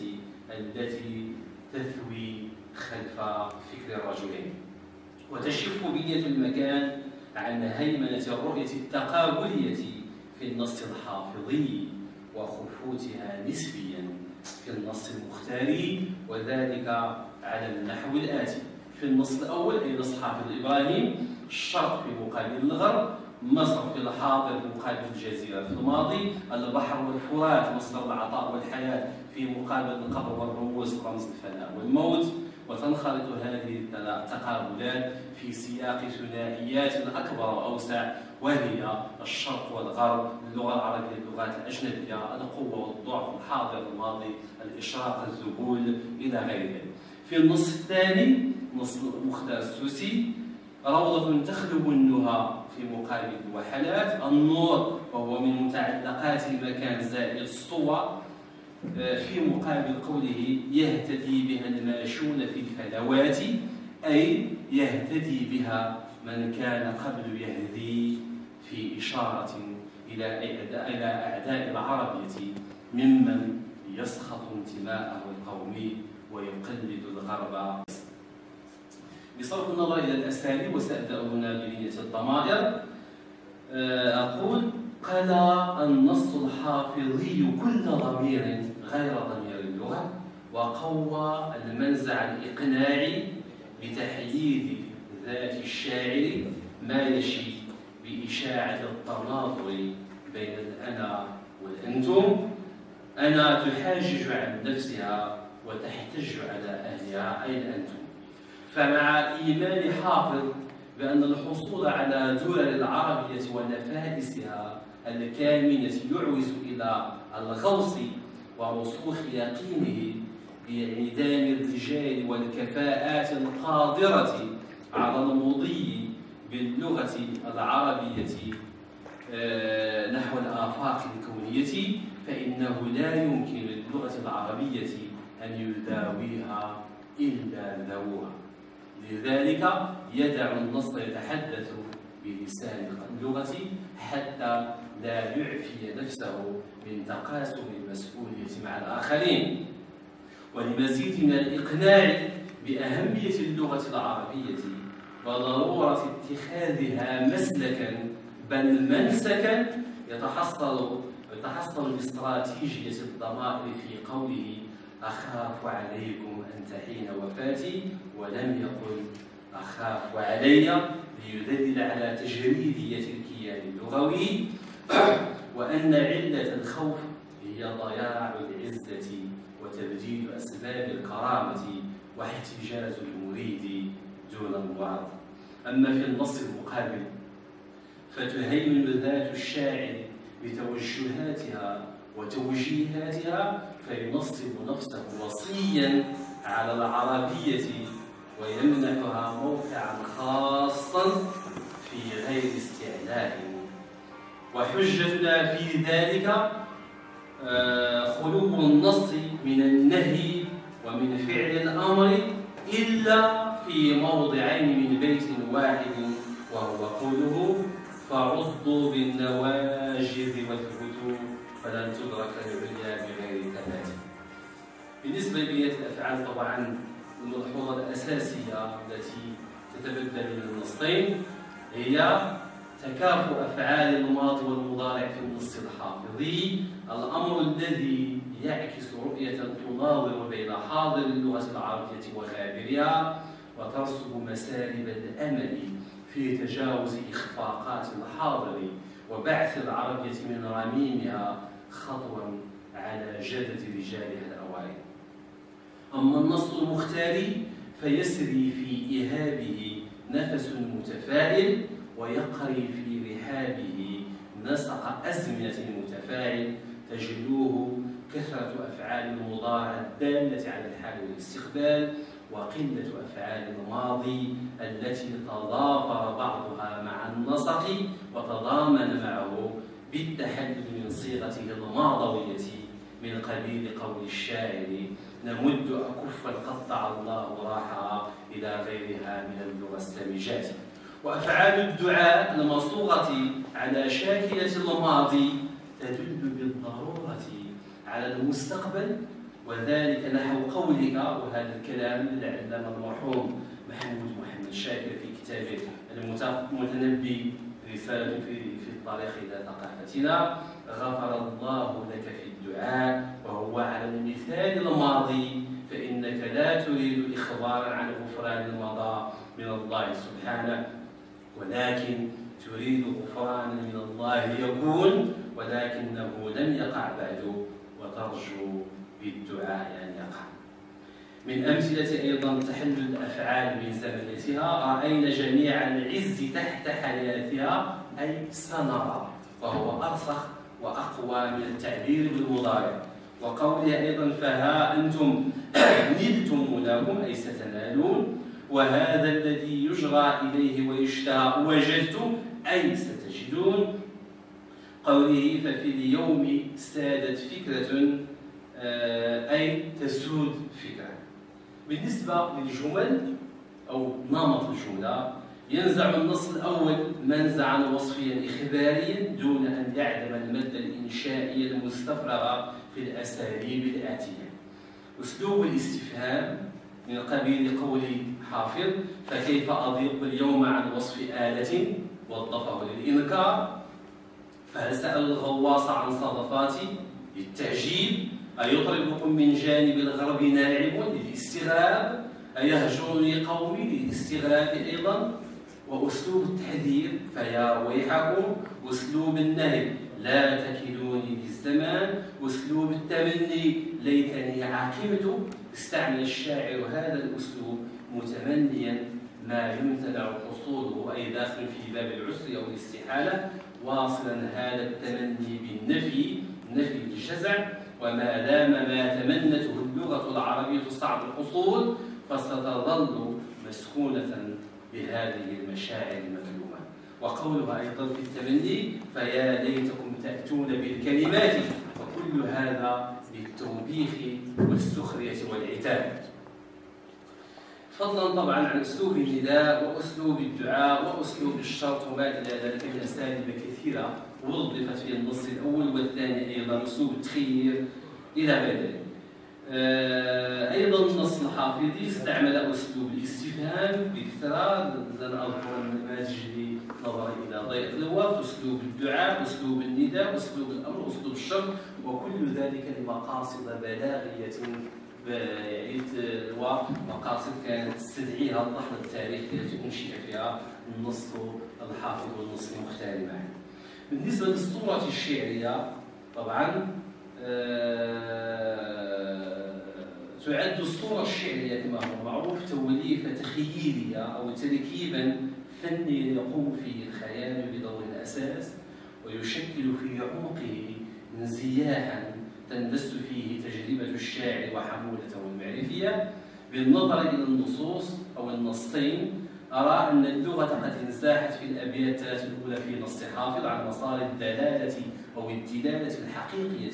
Speaker 2: التي تثوي خلف فكر الرجلين، وتشف بنية المكان عن هيمنة الرؤية التقابلية في النص الحافظي وخفوتها نسبيا في النص المختاري، وذلك على النحو الآتي: في النص الأول أي نص حافظ إبراهيم، الشرق في مقابل الغرب، مصر في الحاضر في مقابل الجزيرة في الماضي، البحر والفرات مصدر العطاء والحياة في مقابل القبر والرموز رمز الفناء والموت. وتنخرط هذه التقابلات في سياق ثنائيات أكبر وأوسع، وهي الشرق والغرب، اللغة العربية، اللغات الأجنبية، القوة والضعف، الحاضر الماضي، الإشراق، الذهول، إلى غير ذلك. في النص الثاني نص مختار السوسي، روضة تخلب النهى في مقابل الوحلات، النور وهو من متعلقات المكان زائد الصور في مقابل قوله يهتدي بها الماشون في الفلوات، أي يهتدي بها من كان قبل يهدي، في إشارة إلى أعداء العربية ممن يسخط انتماءه القومي ويقلد الغرب. بصرف النظر إلى الأساليب، وسأبدأ هنا ببنية الضمائر، أقول: قلا النص الحافظي كل ضمير غير ضمير اللغة، وقوى المنزع الإقناعي بتحييد ذات الشاعر ما يشي بإشاعة التناظر بين الأنا والأنتم. أنا تحاجج عن نفسها وتحتج على أهلها، أين أنتم؟ فمع إيمان حافظ بأن الحصول على دول العربية ونفائسها الكامنة يعوز إلى الغوص ورسوخ يقينه بانعدام الرجال والكفاءات القادرة على المضي باللغة العربية نحو الآفاق الكونية، فإنه لا يمكن للغة العربية أن يداويها إلا ذووها. لذلك يدع النص يتحدث بلسان اللغة حتى لا يعفي نفسه من تقاسم المسؤولية مع الآخرين. ولمزيد من الإقناع بأهمية اللغة العربية وضرورة اتخاذها مسلكا بل منسكا، يتحصل باستراتيجية الضمائر في قوله أخاف عليكم أن تحين وفاتي، ولم يقل أخاف علي، ليدلل على تجريدية الكيان اللغوي، وأن علة الخوف هي ضياع العزة وتبديل أسباب الكرامة واحتجاز المريد دون المراد. أما في النص المقابل فتهيمن ذات الشاعر بتوجهاتها وتوجيهاتها، فينصب نفسه وصيا على العربية ويمنحها موقعا خاصا في غير استعلاء. وحجتنا في ذلك خلو النص من النهي ومن فعل الأمر إلا في موضعين من بيت واحد وهو قوله فعضوا بالنواجذ واثبتوا فلن تدرك العليا بغير ثبات. بالنسبة لبنية الأفعال طبعا الملحوظة الأساسية التي تتبدل من النصين هي تكافؤ أفعال الماضي والمضارع في النص الحافظي، الأمر الذي يعكس رؤية تناظر بين حاضر اللغة العربية وخابرها وترسم مسالب الأمل في تجاوز إخفاقات الحاضر وبعث العربية من رميمها خطوا على جدة رجالها الأوائل. أما النص المختاري فيسري في إيهابه نفس متفائل ويقري في رحابه نسق أزمنة متفاعل تجلوه كثرة أفعال المضارع الدالة على الحال والاستقبال وقلة أفعال الماضي التي تضافر بعضها مع النسق وتضامن معه بالتحلل من صيغته الماضوية من قبيل قول الشاعر نمد أكفا قطع الله راحها إلى غيرها من اللغة السمجات. وأفعال الدعاء المصوغة على شاكلة الماضي تدل بالضرورة على المستقبل، وذلك نحو قولك، وهذا الكلام للعلامة المرحوم محمد شاكر في كتابه المتنبي رسالة في الطريق إلى ثقافتنا غفر الله لك في الدعاء، وهو على المثال الماضي فإنك لا تريد إخبارا عن غفران المضى من الله سبحانه، ولكن تريد غفرانا من الله يكون ولكنه لم يقع بعد وترجو بالدعاء أن يقع. من أمثلة أيضا تحلل الأفعال من زمنتها رأينا جميع العز تحت حياتها أي سنرى، وهو أرسخ وأقوى من التعبير بالمضارع. وقولها أيضا فها أنتم نلتم مناكم أي ستنالون، وهذا الذي يجرى إليه ويشتهى وجدتم أي ستجدون. قوله ففي اليوم سادت فكرة أي تسود فكرة. بالنسبة للجمل أو نمط الجملة ينزع النص الأول منزعا وصفيا إخباريا دون أن يعدم المادة الإنشائية المستفرغة في الأساليب الآتية. أسلوب الاستفهام من قبيل قول حافظ فكيف أضيق اليوم عن وصف آلة وظفه للإنكار، فهل سأل الغواص عن صدفاتي للتعجيب، أيطربكم من جانب الغرب ناعم للاستغراب، أيهجرني قومي للاستغراب أيضا. وأسلوب التحذير فيا ويحكم، أسلوب النهي لا تكلوني للزمان، أسلوب التمني ليتني عاقبت. استعمل الشاعر هذا الأسلوب متمنيا ما يمتنع حصوله أي داخل في باب العسر أو الاستحالة، واصلا هذا التمني بالنفي نفي الجزع، وما دام ما تمنته اللغة العربية صعب الحصول فستظل مسكونة بهذه المشاعر المكلومة. وقولها أيضا في التمني فيا ليتكم تأتون بالكلمات، وكل هذا للتوبيخ والسخرية والعتاب. فضلا طبعا عن أسلوب النداء وأسلوب الدعاء وأسلوب الشرط وما إلى ذلك من أساليب كثيرة وظفت في النص الأول والثاني، أيضا أسلوب التخيير إلى غير ذلك. أيضا النص الحافظي استعمل أسلوب الاستفهام بكثرة، لن أذكر النماذج نظرا إلى ضيق الوقت، أسلوب الدعاء، أسلوب النداء، أسلوب الأمر، أسلوب الشرط، وكل ذلك لمقاصد بلاغية يعني ومقاصد كانت تستدعيها اللحظة التاريخية التي أنشئ فيها النص الحافظ والنص المختار معا. بالنسبة للصورة الشعرية طبعا تعد الصورة الشعرية كما هو معروف توليفة تخيلية أو تركيبا فنيا يقوم فيه الخيال بدور الأساس ويشكل في عمقه انزياحا تندس فيه تجربة الشاعر وحمولته المعرفية. بالنظر إلى النصوص أو النصين أرى أن اللغة قد انزاحت في الأبيات الأولى في نص حافظ على مسار الدلالة أو الدلالة الحقيقية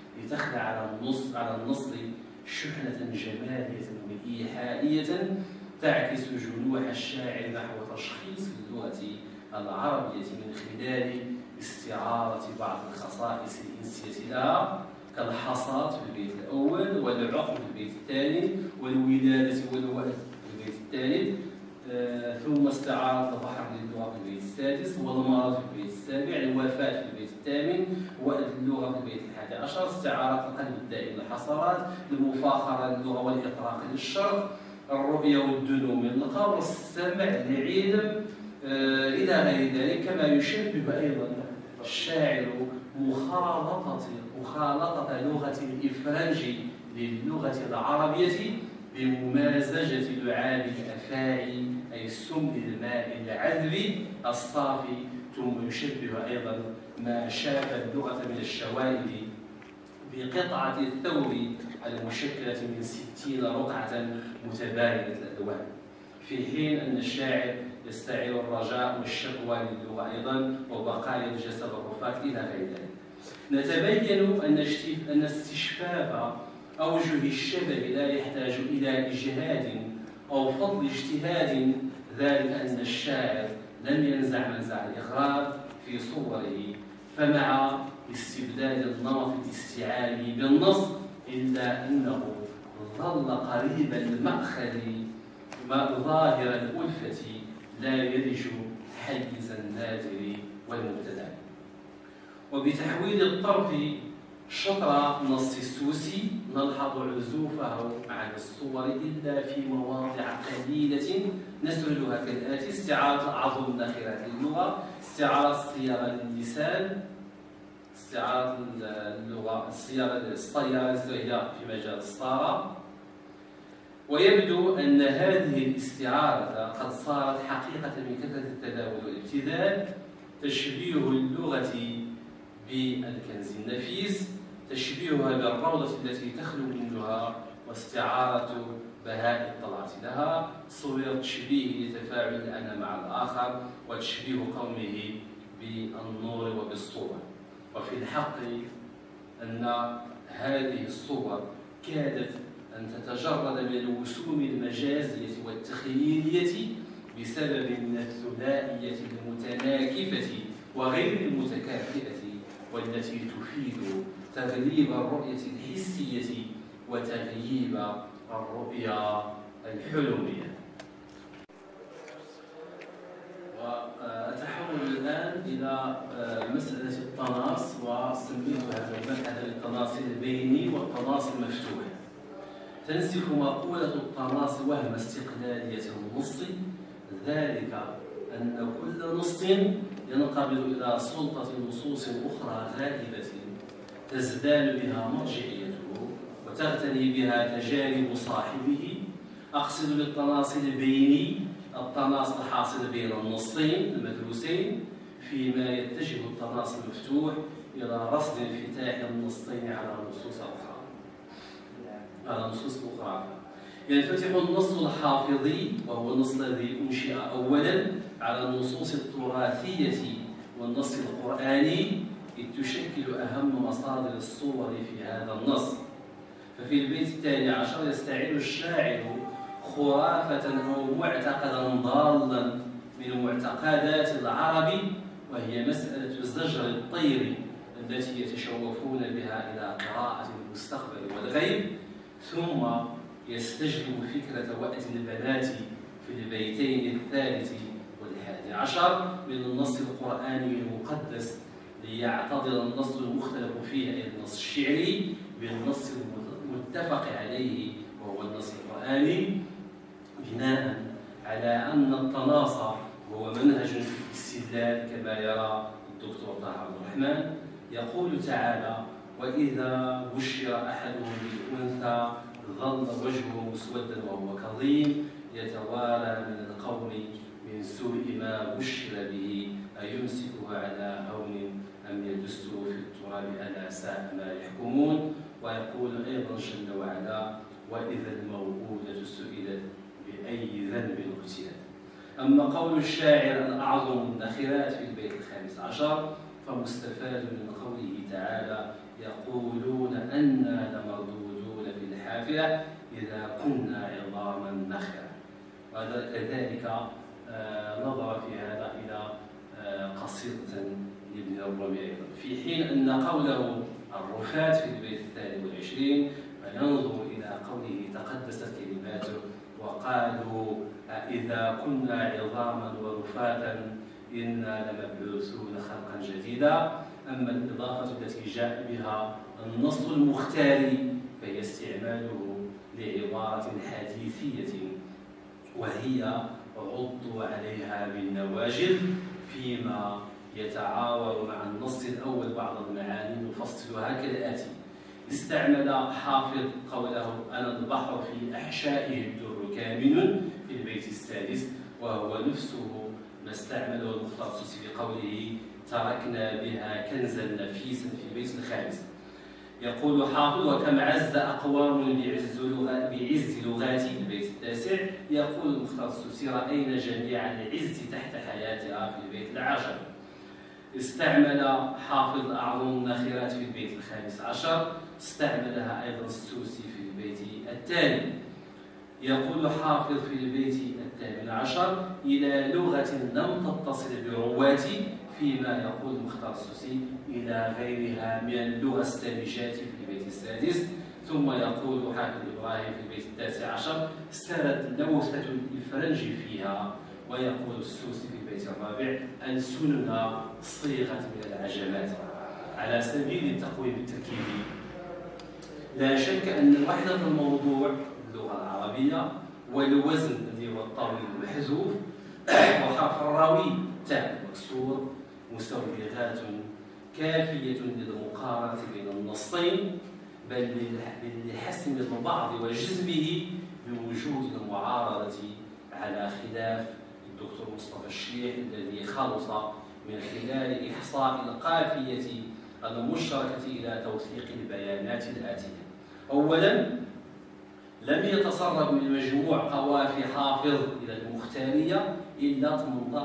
Speaker 2: لتخلع على النص شحنة جمالية وإيحائية تعكس جنوح الشاعر نحو تشخيص اللغة العربية من خلال استعارة بعض الخصائص الإنسية لها كالحصاد في البيت الأول، والعقل في البيت الثاني، والولادة والوأد في البيت الثالث، ثم استعارة البحر للغة في البيت السادس، والمرض في البيت السابع، الوفاة في البيت الثامن، وأد اللغة في البيت الحادي عشر، استعارة القلب الدائم للحصرات، المفاخرة للغة والإطراق للشرق، الرؤية والدنو من اللقاء، والسمع للعلم إلى غير ذلك. كما يشبه أيضا الشاعر مخالطة لغة الإفرنج للغة العربية بممازجة لعاب الأفاعي أي السم الماء العذب الصافي، ثم يشبه أيضا ما شابه اللغة من الشوائب بقطعة الثوب المشكلة من 60 رقعة متباينة الألوان، في حين أن الشاعر يستعير الرجاء والشكوى للغة أيضا وبقايا الجسد والرفات إلى غير ذلك. نتبين أن استشفاف أوجه الشبه لا يحتاج إلى إجهاد أو فضل اجتهاد، ذلك أن الشاعر لم ينزع منزع الإغراب في صوره، فمع استبدال النمط الاستيعابي بالنص إلا أنه ظل قريب المأخذ ظاهر الألفة لا يلج حيز النادر والمبتدع. وبتحويل الطرف شطر نص السوسي نلحظ عزوفه عن الصور إلا في مواضع قليلة نسردها كالآتي: استعارة أعظم الناخرات للغة، استعارة الصياغة للسان، استعارة اللغة الصياغة هي في مجال الصارة. ويبدو أن هذه الاستعارة قد صارت حقيقة من كثرة التداول والابتذال، تشبيه اللغة بالكنز النفيس، تشبيهها بالروضة التي تخلو منها، واستعارة بهاء الطلعة لها، صور تشبيه لتفاعل الأنا مع الآخر، وتشبيه قومه بالنور وبالصور. وفي الحق أن هذه الصور كادت أن تتجرد من الوسوم المجازية والتخيلية بسبب من الثنائية المتناكفة وغير المتكافئة، والتي تفيد تغليب الرؤية الحسية وتغييب الرؤية الحلمية. وأتحول الآن إلى مسألة التناص، وسميتها المبحث التناص البيني والتناص المفتوح. تنسف مقولة التناص وهم استقلالية النص، ذلك أن كل نص ينقبل إلى سلطة نصوص أخرى غائبة تزداد بها مرجعيته وتغتني بها تجارب صاحبه. أقصد بالتناص البيني التناص الحاصل بين النصين المدروسين، فيما يتجه التناص المفتوح إلى رصد انفتاح النصين على نصوص أخرى. ينفتح النص الحافظي وهو النص الذي أنشئ أولا على النصوص التراثية والنص القرآني، إذ تشكل أهم مصادر الصور في هذا النص. ففي البيت الثاني عشر يستعير الشاعر خرافة أو معتقدا ضالا من معتقدات العرب، وهي مسألة زجر الطير التي يتشوفون بها إلى قراءة المستقبل والغيب، ثم يستجلب فكرة وأد البنات في البيتين الثالث والحادي عشر من النص القرآني المقدس، ليعتضد النص المختلف فيه أي النص الشعري بالنص المتفق عليه وهو النص القرآني، بناء على أن التناص هو منهج في الاستدلال كما يرى الدكتور طه عبد الرحمن. يقول تعالى: وإذا بشر أحدهم بالأنثى ظل وجهه مسودا وهو كظيم يتوارى من القوم من سوء ما بشر به أيمسكه على هون أم يدسه في التراب ألا ساء ما يحكمون. ويقول أيضا جل وعلا: وإذا الموءودة سئلت بأي ذنب قتلت. أما قول الشاعر الأعظم الناخرات في البيت الخامس عشر فمستفاد من قوله تعالى: يقولون أنا لمردودون في الحافرة إذا كنا عظاما نخرة. كذلك نظر في هذا إلى قصيدة لابن الرومي أيضا، في حين أن قوله الرفاة في البيت 22 فينظر إلى قوله تقدست كلماته وقالوا إذا كنا عظاما ورفاتا إنا لمبعوثون خلقا جديدا. أما الإضافة التي جاء بها النص المختاري فهي استعماله لعبارة حديثية وهي عضوا عليها بالنواجذ، فيما يتعاور مع النص الأول بعض المعاني نفصلها كالآتي: استعمل حافظ قوله أنا البحر في أحشائه الدر كامن في البيت السادس، وهو نفسه ما استعمله المختار السوسي في قوله تركنا بها كنزا نفيسا في البيت الخامس. يقول حافظ وكم عز أقوام بعز لغات البيت التاسع. يقول المختار السوسي رأينا جميعا العز تحت حياتها في البيت العاشر. استعمل حافظ أعظم الناخرات في البيت الخامس عشر، استعملها أيضا السوسي في البيت الثاني. يقول حافظ في البيت الثامن عشر إلى لغة لم تتصل برواتي، فيما يقول المختار السوسي إلى غيرها من اللغة السامجات في البيت السادس. ثم يقول حافظ إبراهيم في البيت التاسع عشر سرت لوثة الإفرنج فيها. ويقول السوسي في البيت الرابع ألسننا صيغة من العجمات. على سبيل التقويم التركيبي، لا شك أن وحدة الموضوع اللغة العربية والوزن الذي هو الطويل المحذوف وحرف الراوي تاء مكسور مسوغات كافية للمقارنة بين النصين، بل لحسم البعض وجزمه بوجود المعارضة، على خلاف الدكتور مصطفى الشيح الذي خلص من خلال إحصاء القافية المشتركة إلى توثيق البيانات الآتية. أولاً، لم يتسرب من مجموع قوافي حافظ إلى المختارية إلا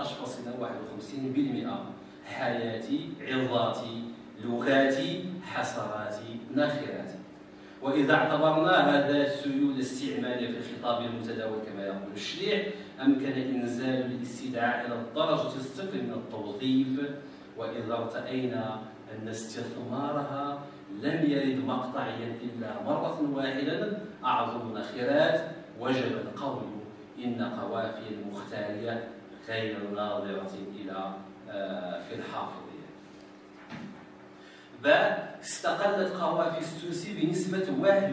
Speaker 2: 18.51% حياتي، عظاتي، لغاتي، حسراتي، ناخراتي. وإذا اعتبرناها ذات سيول استعمالية في الخطاب المتداول كما يقول الشريع، أمكن إنزال الاستدعاء إلى الدرجة الصفر من التوظيف. وإذا ارتأينا أن استثمارها لم يرد مقطعيا إلا مرة واحدة أعظم ناخرات، وجب القول إن قوافي المختارية غير ناظرة إلى في الحافظية. استقلت قوافي السوسي بنسبة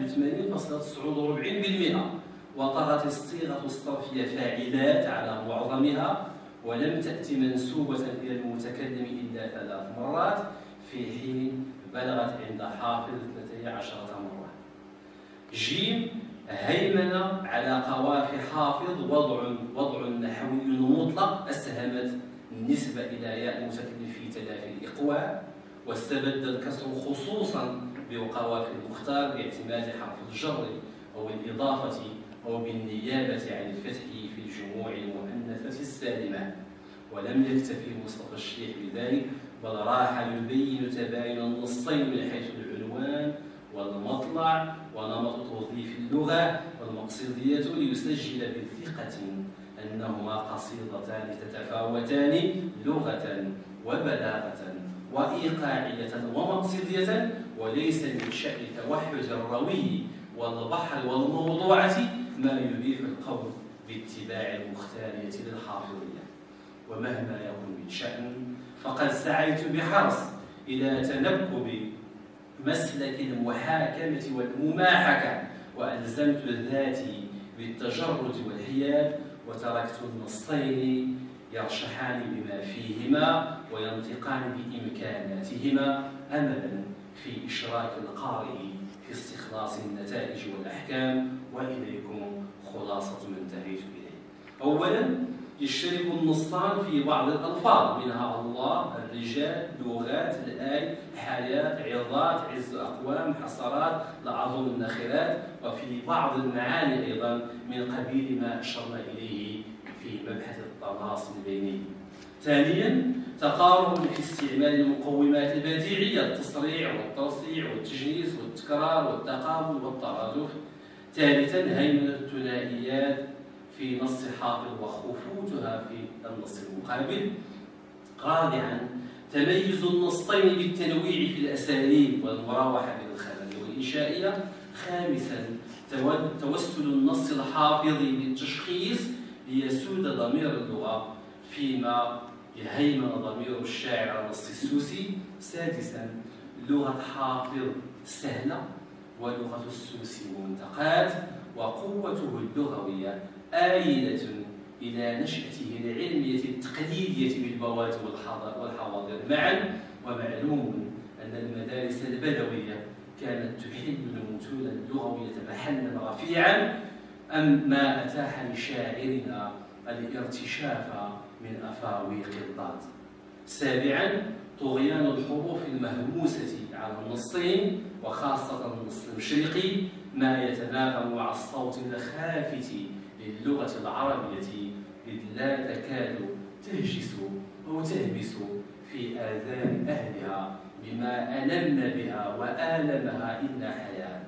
Speaker 2: 81.49%، وطغت الصيغة الصرفية فاعلات على معظمها، ولم تأتي منسوبة إلى المتكلم إلا 3 مرات، في حين بلغت عند حافظ 12 مرة. جيم هيمنة على قوافي حافظ وضع نحوي مطلق أسهمت النسبة إلى ياء المتكلم في تلافي الإقواء، واستبد الكسر خصوصا بقوافي المختار باعتماد حرف الجر أو الإضافة أو بالنيابة عن الفتح في الجموع المؤنثة السالمة. ولم يكتفي مصطفى الشيح بذلك، بل راح يبين تباين النصين من حيث العنوان والمطلع ونمط توظيف اللغة والمقصدية، ليسجل بثقة أنهما قصيدتان تتفاوتان لغة وبلاغة وإيقاعية ومقصدية، وليس من شأن توحد الروي والبحر والموضوعة ما يبيح القول باتباع المختارية للحافظية. ومهما يكن من شأن، فقد سعيت بحرص إلى تنكب مسلك المحاكمة والمماحكة، وألزمت ذاتي بالتجرد والحياد، وتركت النصين يرشحان بما فيهما وينطقان بإمكاناتهما، أملا في إشراك القارئ في استخلاص النتائج والأحكام. وإليكم خلاصة ما انتهيت إليه. أولا، يشترك النصان في بعض الألفاظ، منها الله، الرجال، لغات، الآي، حياة، عظات، عز أقوام، حصرات، لأعظم الناخرات، وفي بعض المعاني أيضا من قبيل ما أشرنا إليه في مبحث التناص البيني. ثانيا، تقارب في استعمال المقومات البديعية، التصريع والتوسيع والتجنيس والتكرار والتقابل والترادف. ثالثا، هيمنة الثنائيات في نص حافظ وخفوتها في النص المقابل. رابعا تميز النصين بالتنويع في الأساليب والمراوحة بين الخبرية والإنشائية. خامسا توسل النص الحافظي بالتشخيص ليسود ضمير اللغة فيما يهيمن ضمير الشاعر على نص السوسي. سادسا لغة حافظ سهلة ولغة السوسي منتقات، وقوته اللغوية آيلة إلى نشأته العلمية التقليدية بالبوادي والحواضر معا. ومعلوم أن المدارس البدوية كانت تحل المتون اللغوية محلا رفيعا، ما أتاح لشاعرنا الارتشاف من أفاويق الضاد. سابعا طغيان الحروف المهموسة على النصين وخاصة النص المشرقي، ما يتناغم مع الصوت الخافت للغة العربية، إذ لا تكاد تهجس أو تهبس في آذان أهلها بما ألم بها وآلمها إلا حياة.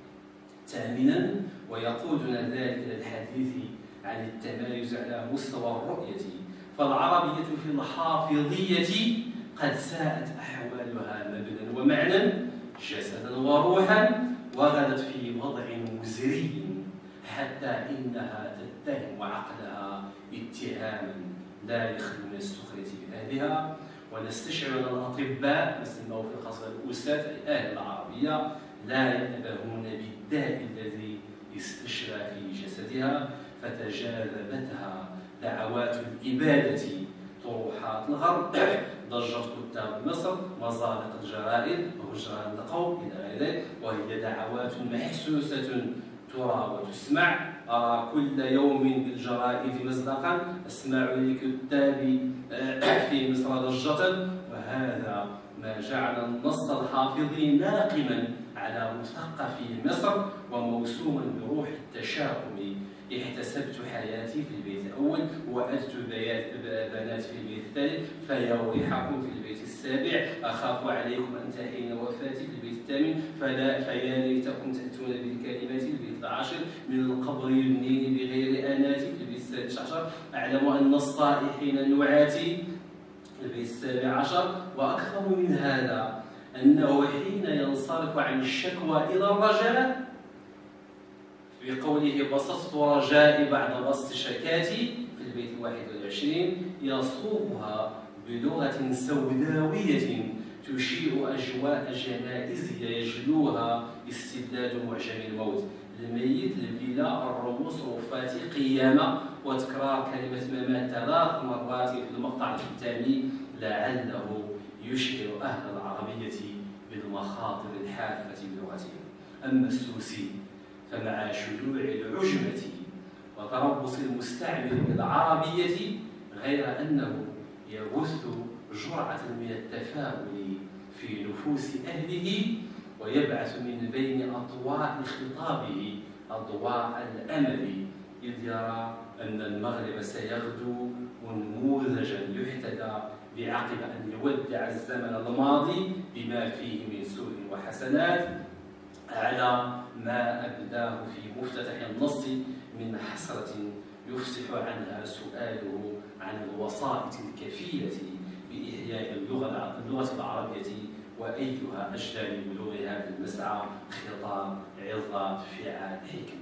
Speaker 2: ثامنا ويقودنا ذلك إلى الحديث عن التمايز على مستوى الرؤية، فالعربية في الحافظية قد ساءت أحوالها مبنى ومعنى، جسدا وروحا، وغدت في وضع مزري حتى إنها تتهم عقلها اتهاما لا يخلو من السخرية بأهلها. ونستشعر أن الأطباء نسميه في القصيدة الأستاذ أي أهل العربية لا يأبهون بالداء الذي استشرى في جسدها، فتجاذبتها دعوات الإبادة طروحات الغرب، ضجت كتاب مصر، مزالق الجرائد وهجران القوم إلى غير ذلك، وهي دعوات محسوسة ترى وتسمع. أرى كل يوم بالجرائد مزلقا، أسمع للكتاب في مصر ضجة، وهذا ما جعل النص الحافظي ناقما على مثقفي مصر وموسوما بروح التشاؤم. احتسبت حياتي في البيت الأول وأتت بنات في البيت الثالث، فيا ويحكم في البيت السابع، أخاف عليكم أن تحين وفاتي في البيت الثامن، فيا ليتكم تأتون بالكلمات في البيت العاشر، من القبر يدنيني بغير أناتي في البيت السادس عشر، أعلم أن الصالحين نعاتي في البيت السابع عشر. وأكثر من هذا أنه حين ينصرف عن الشكوى إلى الرجاء بقوله بسطت رجائي بعد بسط شكاتي في البيت 21، يصوغها بلغة سوداوية تشيع أجواء جنائزية يجلوها استبداد معجم الموت، الميت البلا الرموز رفاتي قيامة، وتكرار كلمة ممات 3 مرات في المقطع الختامي لعله يشعر أهل العربية بالمخاطر الحافة بلغتهم. أما السوسي فمع شيوع العجمة وتربص المستعمر بالعربية، غير أنه يبث جرعة من التفاؤل في نفوس أهله، ويبعث من بين أضواء خطابه أضواء الأمل، إذ يرى أن المغرب سيغدو نموذجا يحتذى بعقب أن يودع الزمن الماضي بما فيه من سوء وحسنات، على ما أبداه في مفتتح النص من حسرة يفصح عنها سؤاله عن الوسائط الكفيلة بإحياء اللغة العربية، وأيها أجدى لبلوغ هذا المسعى خطاب عظة فعال حكم.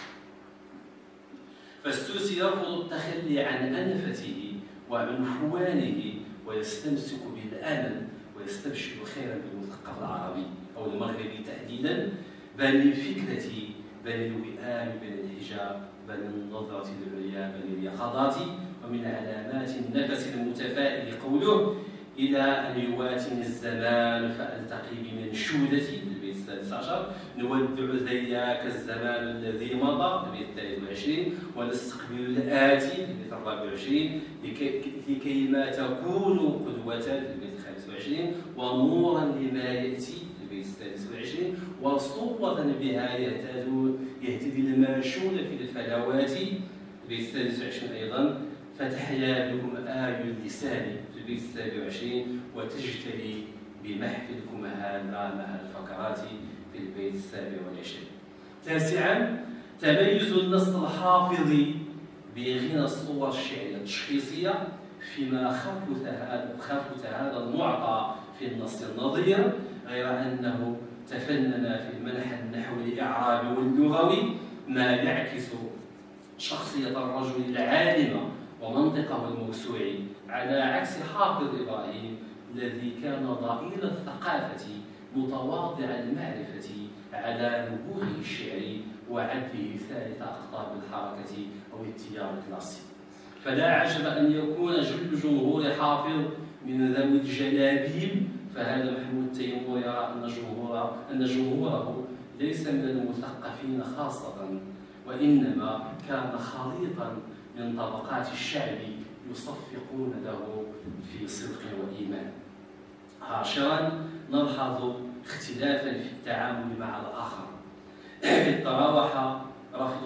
Speaker 2: فالسوسي يرفض التخلي عن أنفته وعنفوانه، ويستمسك بالأمل ويستبشر خيرا بالمثقف العربي أو المغربي تحديدا، بل الفكرة، بل الوئام، بل الحجاب، بل النظرة العليا، بل اليقظات. ومن علامات النفس المتفائل قوله إلى أن يواتني الزمان فألتقي بمنشودتي في البيت 16، نودع ذياك الزمان الذي مضى في البيت 23، ونستقبل الآتي في البيت 24 لكي ما تكون قدوة في البيت 25، ونورا لما يأتي في البيت 26، وصوة بها يهتدي الماشون في الفلوات في البيت 26 أيضا، فتحيا بكم آي اللسان في البيت 27، وتجتلي بمحفلكم هذا مع الفقرات في البيت 27. تاسعا تميز النص الحافظي بغنى الصور الشعرية التشخيصية، فيما خفت هذا المعطى في النص النظير، غير أنه تفنن في المنحى النحوي الإعرابي واللغوي ما يعكس شخصية الرجل العالم ومنطقه الموسوعي، على عكس حافظ إبراهيم الذي كان ضئيل الثقافة متواضع المعرفة على نبوغه الشعري وعده ثالث أقطاب الحركة أو التيار الكلاسيكي. فلا عجب أن يكون جل جمهور حافظ من ذوي الجلابيب، فهذا محمود تيمور يرى أن جمهوره ليس من المثقفين خاصة، وإنما كان خليطا من طبقات الشعب يصفقون له في صدق وإيمان. عاشرا، نلحظ اختلافا في التعامل مع الآخر. تراوح رفض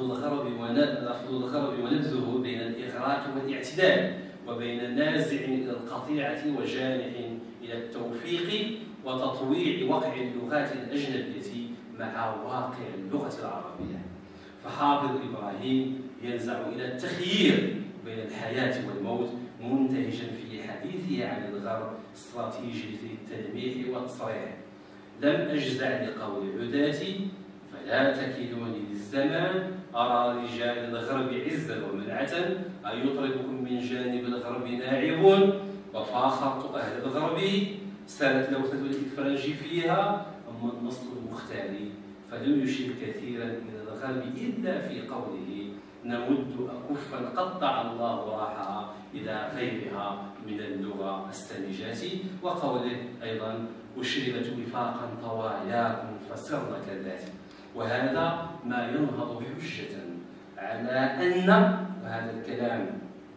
Speaker 2: الغرب ونبذه بين الإغراق والاعتدال، وبين نازع إلى القطيعة وجانح إلى التوفيق وتطويع وقع اللغات الأجنبية مع واقع اللغة العربية. فحافظ إبراهيم ينزع إلى التخيير بين الحياة والموت، منتهجا في حديثه عن الغرب استراتيجية التلميح والتصريح. لم أجزع لقول عداتي فلا تكلوني للزمان، أرى رجال الغرب عزا ومنعة، أيطربكم من جانب الغرب ناعب، وفاخرت أهل الغرب سالت لوثة الإفراج فيها، أما النصر المختار فلم يشير كثيرا إلى الغرب إلا في قوله نمد أكفا قطع الله راحها إلى غيرها من اللغة السامجات، وقوله أيضا أشربت وفاقا طواياكم فسرن كذات. وهذا ما ينهض حجة على أن، وهذا الكلام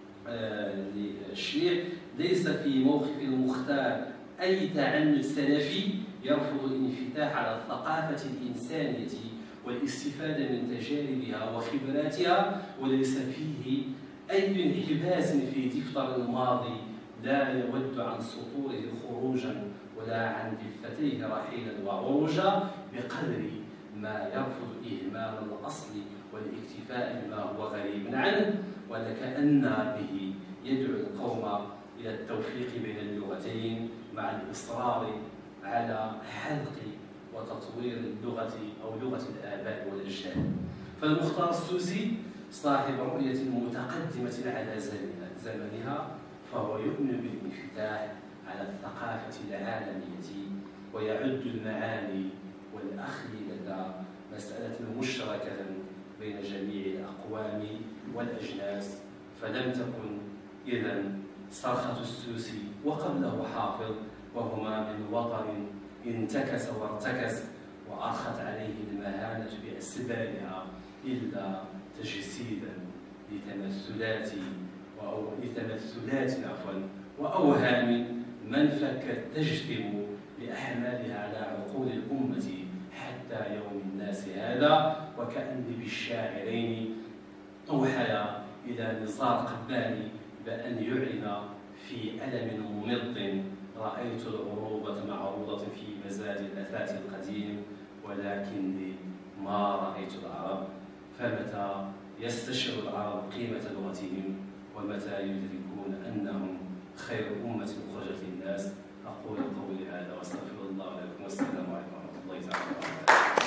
Speaker 2: للشيخ، ليس في موقف المختار أي تعنت سلفي يرفض الانفتاح على الثقافة الإنسانية والاستفادة من تجاربها وخبراتها، وليس فيه أي انحباس في دفتر الماضي لا يود عن سطوره خروجا ولا عن دفتيه رحيلا وعروجا، بقدر ما يرفض إهمال الأصل والاكتفاء بما هو غريب عنه، ولكأن به يدعو القوم إلى التوفيق بين اللغتين مع الإصرار على حلق وتطوير اللغة أو لغة الآباء والأجداد. فالمختار السوسي صاحب رؤية متقدمة على زمنها، فهو يؤمن بالانفتاح على الثقافة العالمية، ويعد المعاني والأخيلة مسألة مشتركة بين جميع الأقوام والأجناس. فلم تكن إذن صرخة السوسي وقبله حافظ، وهما من وطن انتكس وارتكس وأرخت عليه المهانة بأسبابها، إلا تجسيدا لتمثلات وأوهام من فكت تجثم بأحمالها على عقول الأمة حتى يوم الناس هذا. وكأن بالشاعرين أوحيا إلى نزار قباني بأن يعلن في ألم ممض رأيت العروبة معروضة في مزاد الأثاث القديم، ولكني ما رأيت العرب. فمتى يستشعر العرب قيمة لغتهم، ومتى يدركون أنهم خير أمة أخرجت للناس. أقول قولي هذا وأستغفر الله لكم، والسلام عليكم ورحمة الله تعالى وبركاته.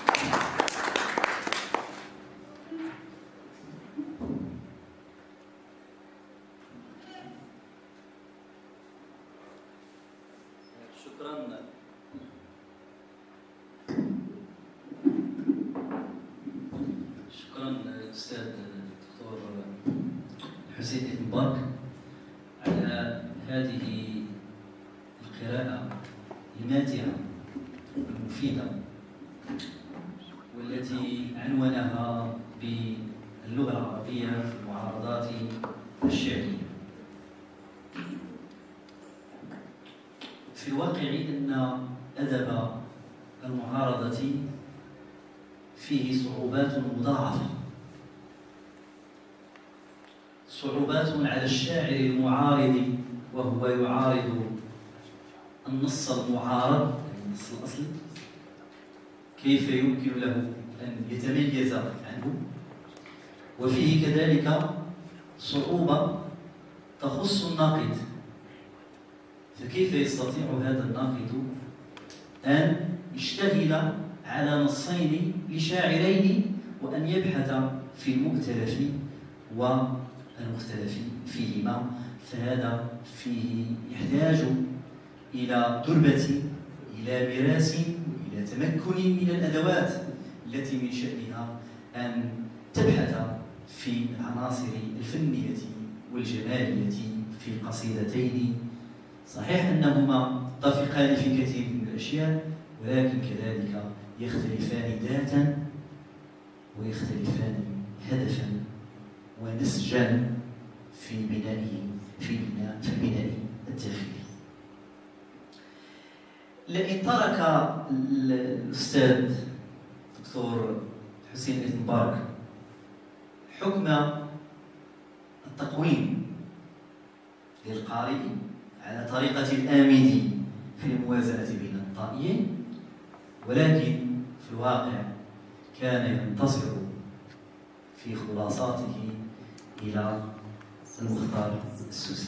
Speaker 1: شكرا الأستاذ الدكتور حسين مبارك على هذه القراءة الماتعة المفيدة، والتي عنونها باللغة العربية في المعارضات الشعرية. في الواقع أن أدب المعارضة فيه صعوبات مضاعفة، صعوبات على الشاعر المعارض وهو يعارض النص المعارض، النص الأصلي، كيف يمكن له أن يتميز عنه. وفيه كذلك صعوبة تخص الناقد، فكيف يستطيع هذا الناقد أن يشتغل على نصين لشاعرين وأن يبحث في المؤتلف والمختلف فيهما؟ فهذا فيه يحتاج إلى دربة، إلى براس، وإلى تمكن من الأدوات التي من شأنها أن تبحث في العناصر الفنية والجمالية في القصيدتين. صحيح أنهما اتفقان في كثير من الأشياء، ولكن كذلك يختلفان ذاتا ويختلفان هدفا ونسجا في البناء الداخلي. لئن ترك الأستاذ دكتور حسين بن مبارك حكم التقويم للقارئ على طريقة الآمدي في الموازنة بين الطائين، ولكن في الواقع كان ينتصر في خلاصاته إلى المختار السوسي.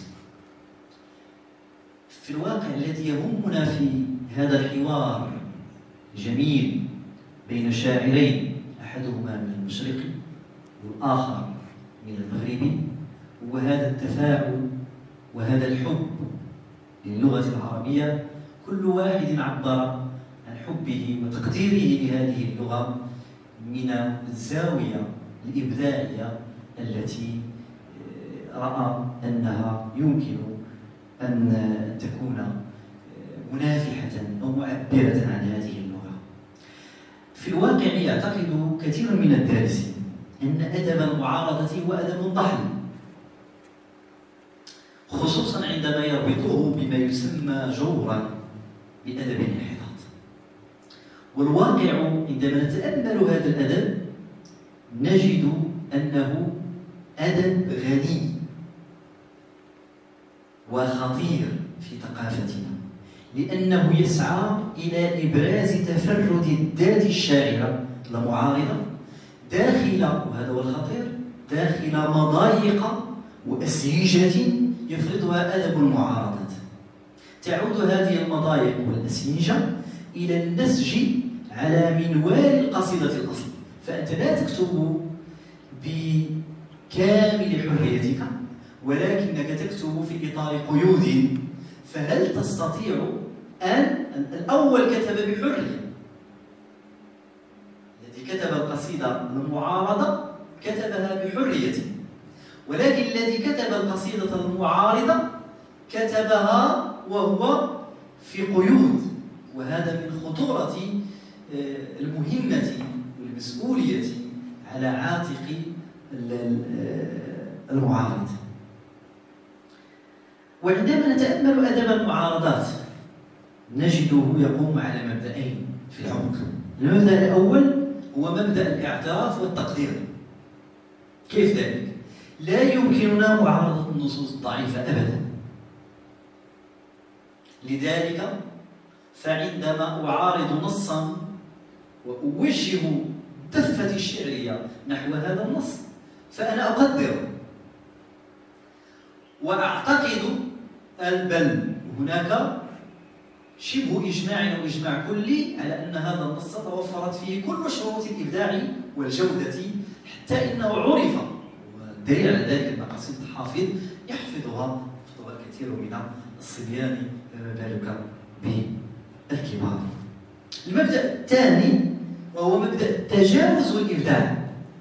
Speaker 1: في الواقع الذي يهمنا في هذا الحوار الجميل بين شاعرين، أحدهما من المشرق والآخر من المغرب، هو هذا التفاعل وهذا الحب للغة العربية. كل واحد عبر عن حبه وتقديره لهذه اللغة من الزاوية الإبداعية التي رأى أنها يمكن أن تكون منافحة أو معبرة عن هذه اللغة. في الواقع يعتقد كثير من الدارسين أن أدب المعارضة هو أدب ضحل، خصوصا عندما يربطه بما يسمى جورا بأدب الانحطاط. والواقع عندما نتأمل هذا الأدب نجد أنه أدب غني وخطير في ثقافتنا، لأنه يسعى إلى إبراز تفرد الذات الشاعرة المعارضة داخل، وهذا هو الخطير، داخل مضايق وأسيجة يفرضها أدب المعارضة. تعود هذه المضايق والأسيجة إلى النسج على منوال القصيدة الأصل، فأنت لا تكتب بكامل حريتك، ولكنك تكتب في إطار قيود. فهل تستطيع أن الأول كتب بحرية، الذي كتب القصيدة المعارضة كتبها بحرية، ولكن الذي كتب القصيدة المعارضة كتبها وهو في قيود، وهذا من خطورة المهمة والمسؤولية على عاتق المعارض. وعندما نتأمل أدب المعارضات نجده يقوم على مبدأين في العمق. المبدأ الأول هو مبدأ الاعتراف والتقدير. كيف ذلك؟ لا يمكننا معارضة النصوص الضعيفة أبدا. لذلك فعندما أعارض نصا وأوجه دفتي الشعرية نحو هذا النص فأنا أقدره وأعتقد بل هناك شبه إجماع أو إجماع كلي على أن هذا النص توفرت فيه كل شروط الإبداع والجودة، حتى إنه عرف، والدليل على ذلك أن قصيدة الحافظ يحفظها الكثير من الصبيان، فما بالك بالكبار. المبدأ الثاني وهو مبدأ تجاوز الإبداع.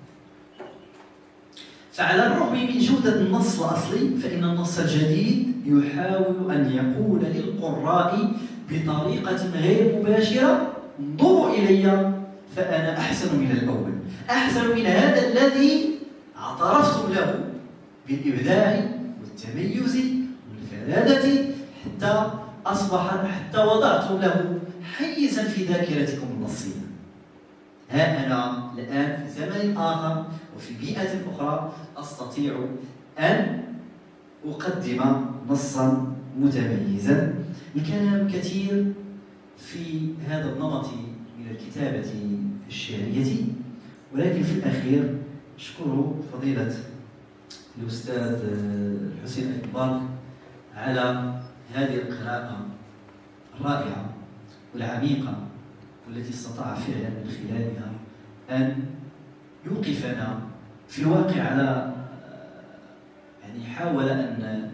Speaker 1: فعلى الرغم من جودة النص الأصلي فإن النص الجديد يحاول أن يقول للقراء بطريقة غير مباشرة: انظروا إلي فأنا أحسن من الأول، أحسن من هذا الذي اعترفتم له بالإبداع والتميز والفرادة حتى وضعتم له حيزا في ذاكرتكم النصية. ها أنا الآن في زمن آخر وفي بيئة أخرى أستطيع أن أقدم نصا متميزا. الكلام كثير في هذا النمط من الكتابة الشعرية، ولكن في الأخير أشكر فضيلة الأستاذ حسين أكبر على هذه القراءة الرائعة والعميقة والتي استطاع فعلا من خلالها أن يوقفنا في الواقع على يعني حاول أن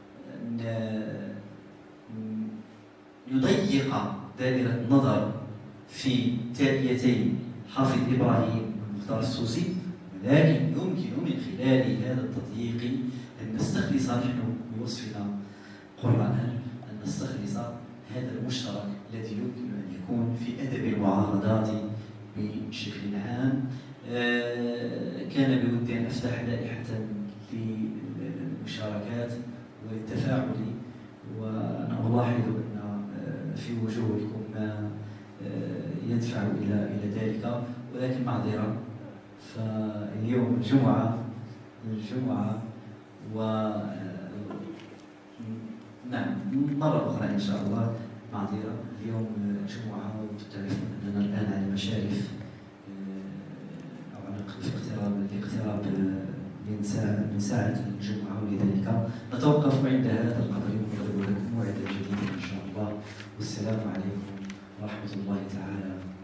Speaker 1: يضيق دائرة النظر في تاليتي حافظ إبراهيم والمختار السوسي، ولكن يمكن من خلال هذا التضييق أن نستخلص نحن بوصفنا قرآنا أن نستخلص هذا المشترك الذي يمكن أن يكون في أدب المعارضات بشكل عام. كان بودي أن أفتح لائحة للمشاركات وللتفاعل، وأنا ألاحظ أن في وجوهكم ما يدفع إلى ذلك، ولكن معذرة، فاليوم الجمعة و نعم مرة أخرى إن شاء الله معذرة، اليوم جمعة وتعرفون أننا الآن على مشارف أو على الاقتراب من ساعة الجمعة، ولذلك نتوقف عند هذا القدر ونضرب لكم موعدا جديدا إن شاء الله. والسلام عليكم ورحمة الله تعالى